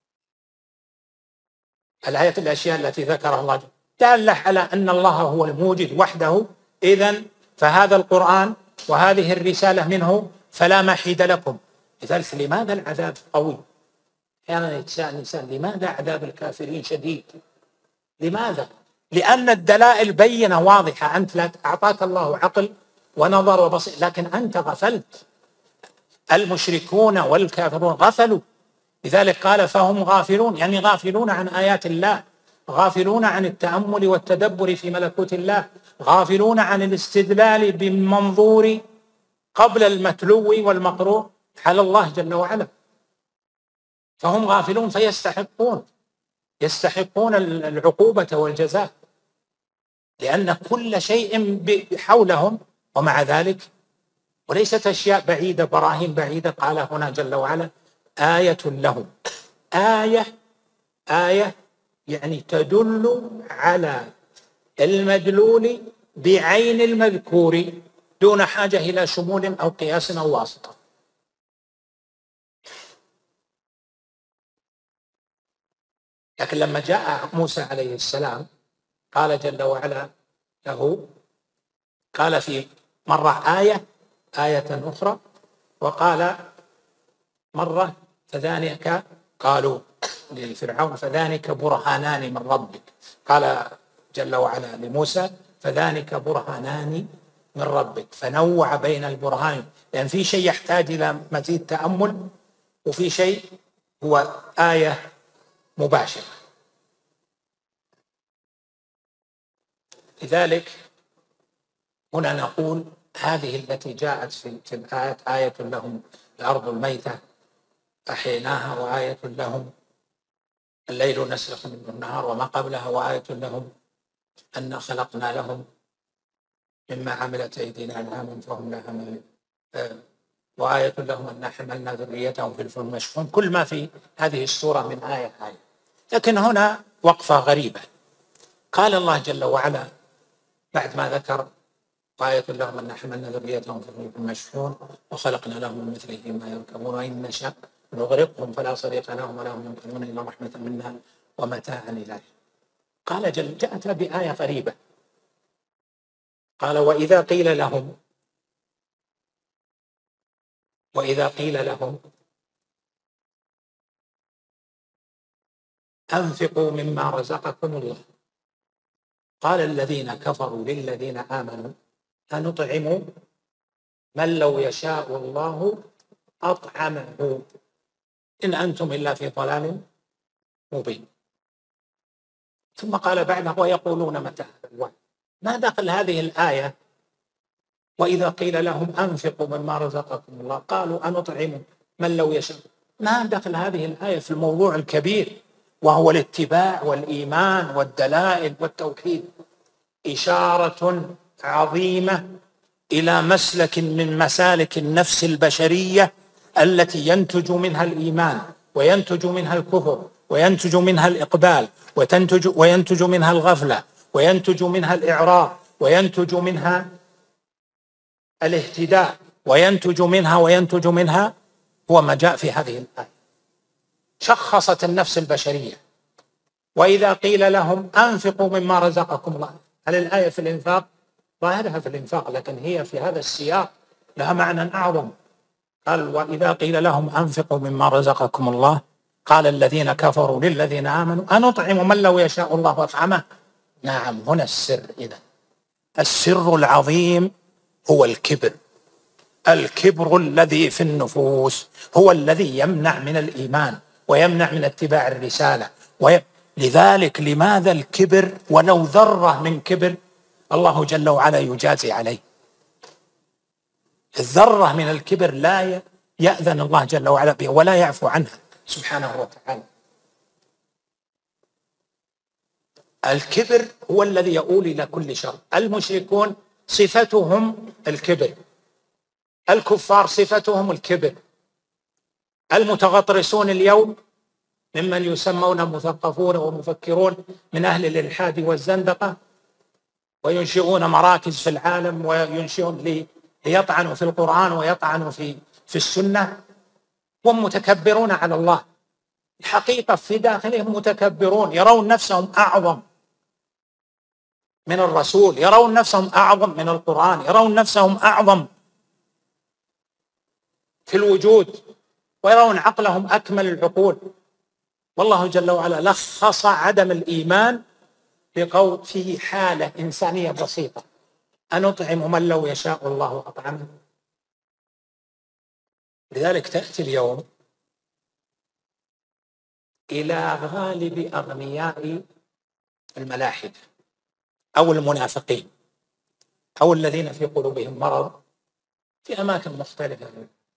الأشياء التي ذكرها الله دالة على أن الله هو الموجد وحده. إذن فهذا القرآن وهذه الرسالة منه فلا محيد لكم. لذلك لماذا العذاب قوي؟ أحيانا يتساءل الإنسان: لماذا عذاب الكافرين شديد؟ لماذا؟ لأن الدلائل بينة واضحة. أنت لا أعطاك الله عقل ونظر وبصير، لكن أنت غفلت. المشركون والكافرون غفلوا، لذلك قال: فهم غافلون، يعني غافلون عن آيات الله، غافلون عن التأمل والتدبر في ملكوت الله، غافلون عن الاستدلال بالمنظور قبل المتلو والمقروء على الله جل وعلا. فهم غافلون فيستحقون العقوبة والجزاء. لأن كل شيء حولهم، ومع ذلك وليست أشياء بعيدة، براهين بعيدة. قال هنا جل وعلا آية لهم. آية يعني تدل على المدلول بعين المذكور دون حاجة إلى شمول أو قياس أو واسطة. لكن لما جاء موسى عليه السلام قال جل وعلا له، قال في مرة آية أخرى، وقال مرة فذلك، قالوا لفرعون فذلك برهانان من ربك. قال جل وعلا لموسى فذلك برهانان من ربك، فنوع بين البرهان، لأن في شيء يحتاج إلى مزيد تأمل، وفي شيء هو آية مباشرة. لذلك هنا نقول هذه التي جاءت في الآيات آية لهم الأرض الميتة أحييناها، وآية لهم الليل نسلخ منه النهار وما قبلها، وآية لهم أن خلقنا لهم مما عملت أيدينا أنعاما فهم لها مالكون، وآية لهم أن حملنا ذريتهم في الفلك المشحون. كل ما في هذه السورة من آية. لكن هنا وقفة غريبة. قال الله جل وعلا بعد ما ذكر وآية لهم أن حملنا ذريتهم في الفلك المشحون وخلقنا لهم من مثله ما يركبون وإن نشأ نغرقهم فلا صريخ لهم ولا هم ينقذون إلا رحمة منا ومتاعا إلى. قال جل جاءت بآية غريبة، قال وإذا قيل لهم أنفقوا مما رزقكم الله قال الذين كفروا للذين آمنوا أنطعم من لو يشاء الله أطعمه إن أنتم إلا في ضلال مبين. ثم قال بعده ويقولون متى هذا الوعد. ما دخل هذه الآية وإذا قيل لهم أنفقوا مما رزقكم الله قالوا أنطعم من لو يشاء؟ ما دخل هذه الآية في الموضوع الكبير وهو الاتباع والإيمان والدلائل والتوحيد؟ إشارة عظيمة إلى مسلك من مسالك النفس البشرية التي ينتج منها الإيمان وينتج منها الكفر وينتج منها الإقبال وينتج منها الغفلة وينتج منها الإعراض وينتج منها الاهتداء وينتج منها هو ما جاء في هذه الآية. شخصت النفس البشرية. وإذا قيل لهم أنفقوا مما رزقكم الله، هل الآية في الإنفاق؟ ظاهرها في الإنفاق، لكن هي في هذا السياق لها معنى أعظم. قال وإذا قيل لهم أنفقوا مما رزقكم الله قال الذين كفروا للذين آمنوا أنطعم من لو يشاء الله أطعمه. نعم، هنا السر. إذن السر العظيم هو الكبر الذي في النفوس هو الذي يمنع من الإيمان ويمنع من اتباع الرسالة. لذلك لماذا الكبر ولو ذرة من كبر الله جل وعلا يجازي عليه؟ الذرة من الكبر لا يأذن الله جل وعلا بها ولا يعفو عنها سبحانه وتعالى. الكبر هو الذي يؤول إلى كل شر. المشركون صفتهم الكبر، الكفار صفتهم الكبر، المتغطرسون اليوم ممن يسمون مثقفون ومفكرون من أهل الإلحاد والزندقة وينشئون مراكز في العالم وينشئون ليطعنوا في القرآن ويطعنوا في السنة، هم متكبرون على الله. الحقيقة في داخلهم متكبرون، يرون نفسهم أعظم من الرسول، يرون نفسهم أعظم من القرآن، يرون نفسهم أعظم في الوجود، ويرون عقلهم أكمل العقول. والله جل وعلا لخص عدم الإيمان بقول فيه حالة إنسانية بسيطة: أنطعم من لو يشاء الله أطعمه. لذلك تأتي اليوم إلى غالب أغنياء الملاحدة أو المنافقين أو الذين في قلوبهم مرض في أماكن مختلفة،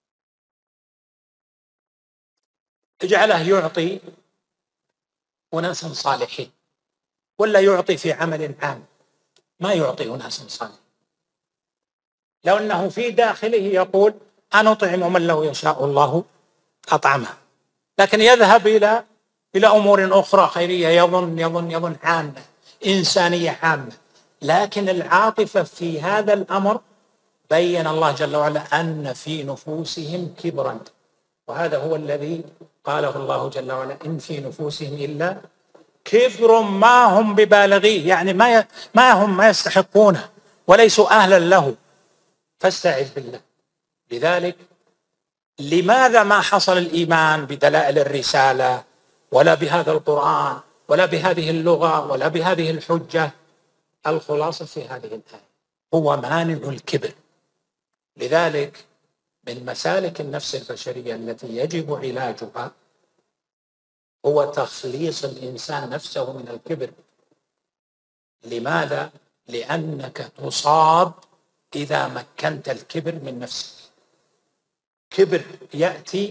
اجعله يعطي أناسا صالحين ولا يعطي في عمل عام ما يعطي أناس صالحين، لو أنه في داخله يقول أنا أطعم من لو يشاء الله أطعمه، لكن يذهب إلى أمور أخرى خيرية، يظن عامة إنسانية عامة. لكن العاطفة في هذا الأمر بين الله جل وعلا أن في نفوسهم كبرا، وهذا هو الذي قاله الله جل وعلا إن في نفوسهم إلا كبر ما هم ببالغيه، يعني ما يستحقونه وليسوا أهلا له، فاستعذ بالله. لذلك لماذا ما حصل الإيمان بدلائل الرسالة ولا بهذا القرآن ولا بهذه اللغة ولا بهذه الحجة؟ الخلاصة في هذه الآية هو مانع الكبر. لذلك من مسالك النفس البشرية التي يجب علاجها هو تخليص الإنسان نفسه من الكبر. لماذا؟ لأنك تصاب إذا مكنت الكبر من نفسك. كبر يأتي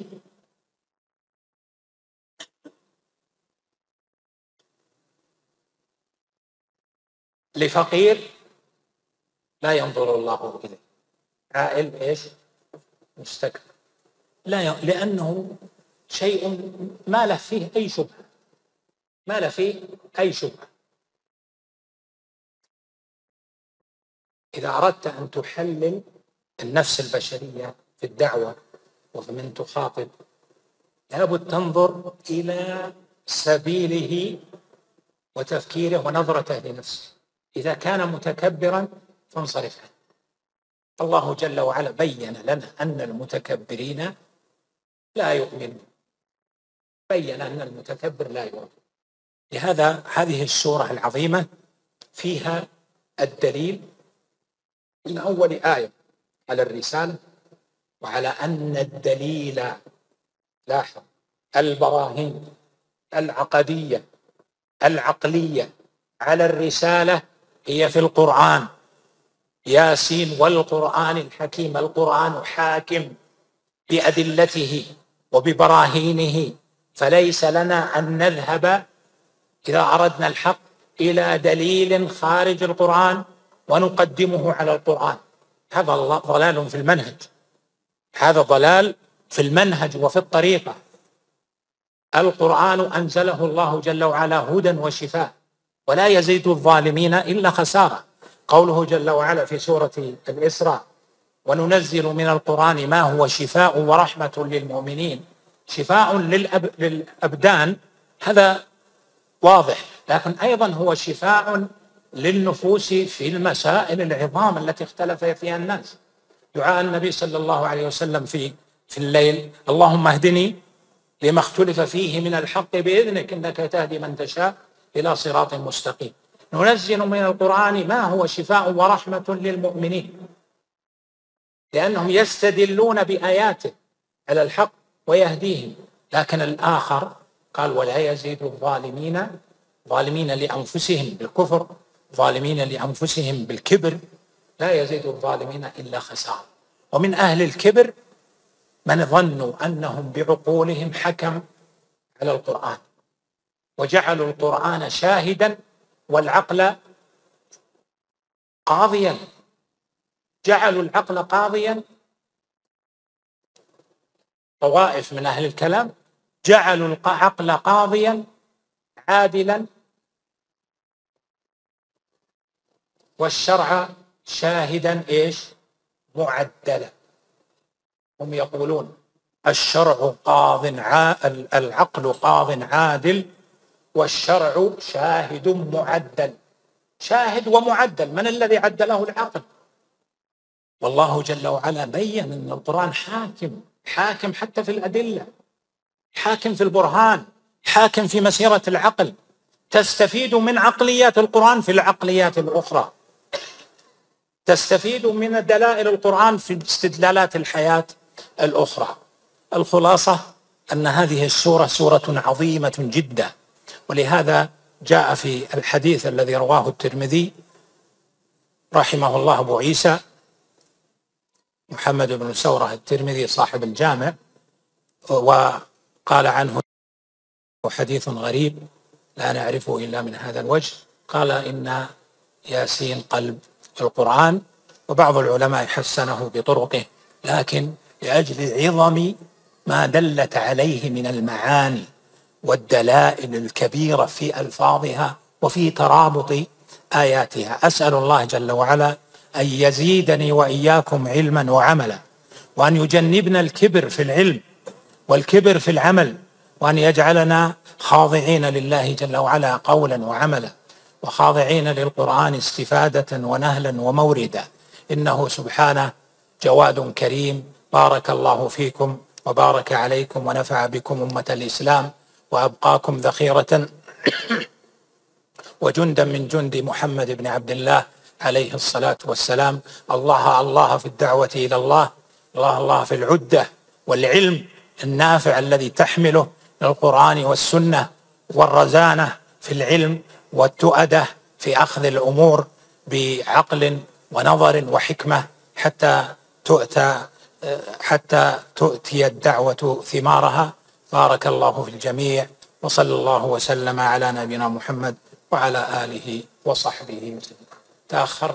لفقير لا ينظر الله إليه، عائل إيش؟ مستكبر، لأنه شيء ما له فيه أي شبهة، ما له فيه أي شبهة. إذا أردت أن تحلل النفس البشرية في الدعوة وفي من تخاطب، لابد تنظر إلى سبيله وتفكيره ونظرته لنفسه. إذا كان متكبرا فانصرف عنه. الله جل وعلا بين لنا أن المتكبرين لا يؤمنون، بين أن المتكبر لا يؤمن. لهذا هذه السورة العظيمة فيها الدليل من أول آية على الرسالة، وعلى أن الدليل، لاحظ، البراهين العقدية العقلية على الرسالة هي في القرآن. ياسين والقرآن الحكيم، القرآن حاكم بأدلته وببراهينه، فليس لنا أن نذهب إذا أردنا الحق إلى دليل خارج القرآن ونقدمه على القرآن. هذا ضلال في المنهج، هذا ضلال في المنهج وفي الطريقة. القرآن أنزله الله جل وعلا هدى وشفاء، ولا يزيد الظالمين إلا خسارة. قوله جل وعلا في سورة الإسراء وننزل من القرآن ما هو شفاء ورحمة للمؤمنين، شفاء للأبدان هذا واضح، لكن أيضا هو شفاء للنفوس في المسائل العظام التي اختلف فيها الناس. دعاء النبي صلى الله عليه وسلم في الليل اللهم اهدني لما اختلف فيه من الحق بإذنك إنك تهدي من تشاء إلى صراط مستقيم. ننزل من القرآن ما هو شفاء ورحمة للمؤمنين، لأنهم يستدلون بآياته على الحق ويهديهم. لكن الآخر قال ولا يزيد الظالمين، ظالمين لأنفسهم بالكفر، ظالمين لأنفسهم بالكبر، لا يزيد الظالمين إلا خسارة. ومن أهل الكبر من ظنوا أنهم بعقولهم حكم على القرآن، وجعلوا القرآن شاهدا والعقل قاضيا، جعلوا العقل قاضيا. طوائف من أهل الكلام جعلوا العقل قاضيا عادلا والشرع شاهدا ايش؟ معدلا. هم يقولون الشرع العقل قاض عادل والشرع شاهد معدل. شاهد ومعدل، من الذي عدله؟ العقل. والله جل وعلا بين أن القرآن حاكم حتى في الأدلة، حاكم في البرهان، حاكم في مسيرة العقل. تستفيد من عقليات القرآن في العقليات الأخرى، تستفيد من دلائل القرآن في استدلالات الحياة الأخرى. الخلاصة أن هذه السورة سورة عظيمة جدا، ولهذا جاء في الحديث الذي رواه الترمذي رحمه الله أبو عيسى محمد بن سورة الترمذي صاحب الجامع، وقال عنه حديث غريب لا نعرفه إلا من هذا الوجه. قال إن ياسين قلب القرآن، وبعض العلماء حسنه بطرقه، لكن لأجل عظم ما دلت عليه من المعاني والدلائل الكبيرة في ألفاظها وفي ترابط آياتها، أسأل الله جل وعلا أن يزيدني وإياكم علما وعملا، وأن يجنبنا الكبر في العلم والكبر في العمل، وأن يجعلنا خاضعين لله جل وعلا قولا وعملا، وخاضعين للقرآن استفادة ونهلا وموردا، إنه سبحانه جواد كريم. بارك الله فيكم وبارك عليكم ونفع بكم أمة الإسلام، وأبقاكم ذخيرة وجندا من جند محمد بن عبد الله عليه الصلاة والسلام. الله الله في الدعوة إلى الله، الله الله في العدة والعلم النافع الذي تحمله القرآن والسنة، والرزانة في العلم، والتؤدة في أخذ الأمور بعقل ونظر وحكمة حتى تؤتي الدعوة ثمارها. بارك الله في الجميع، وصلى الله وسلم على نبينا محمد وعلى آله وصحبه وسلم. تأخر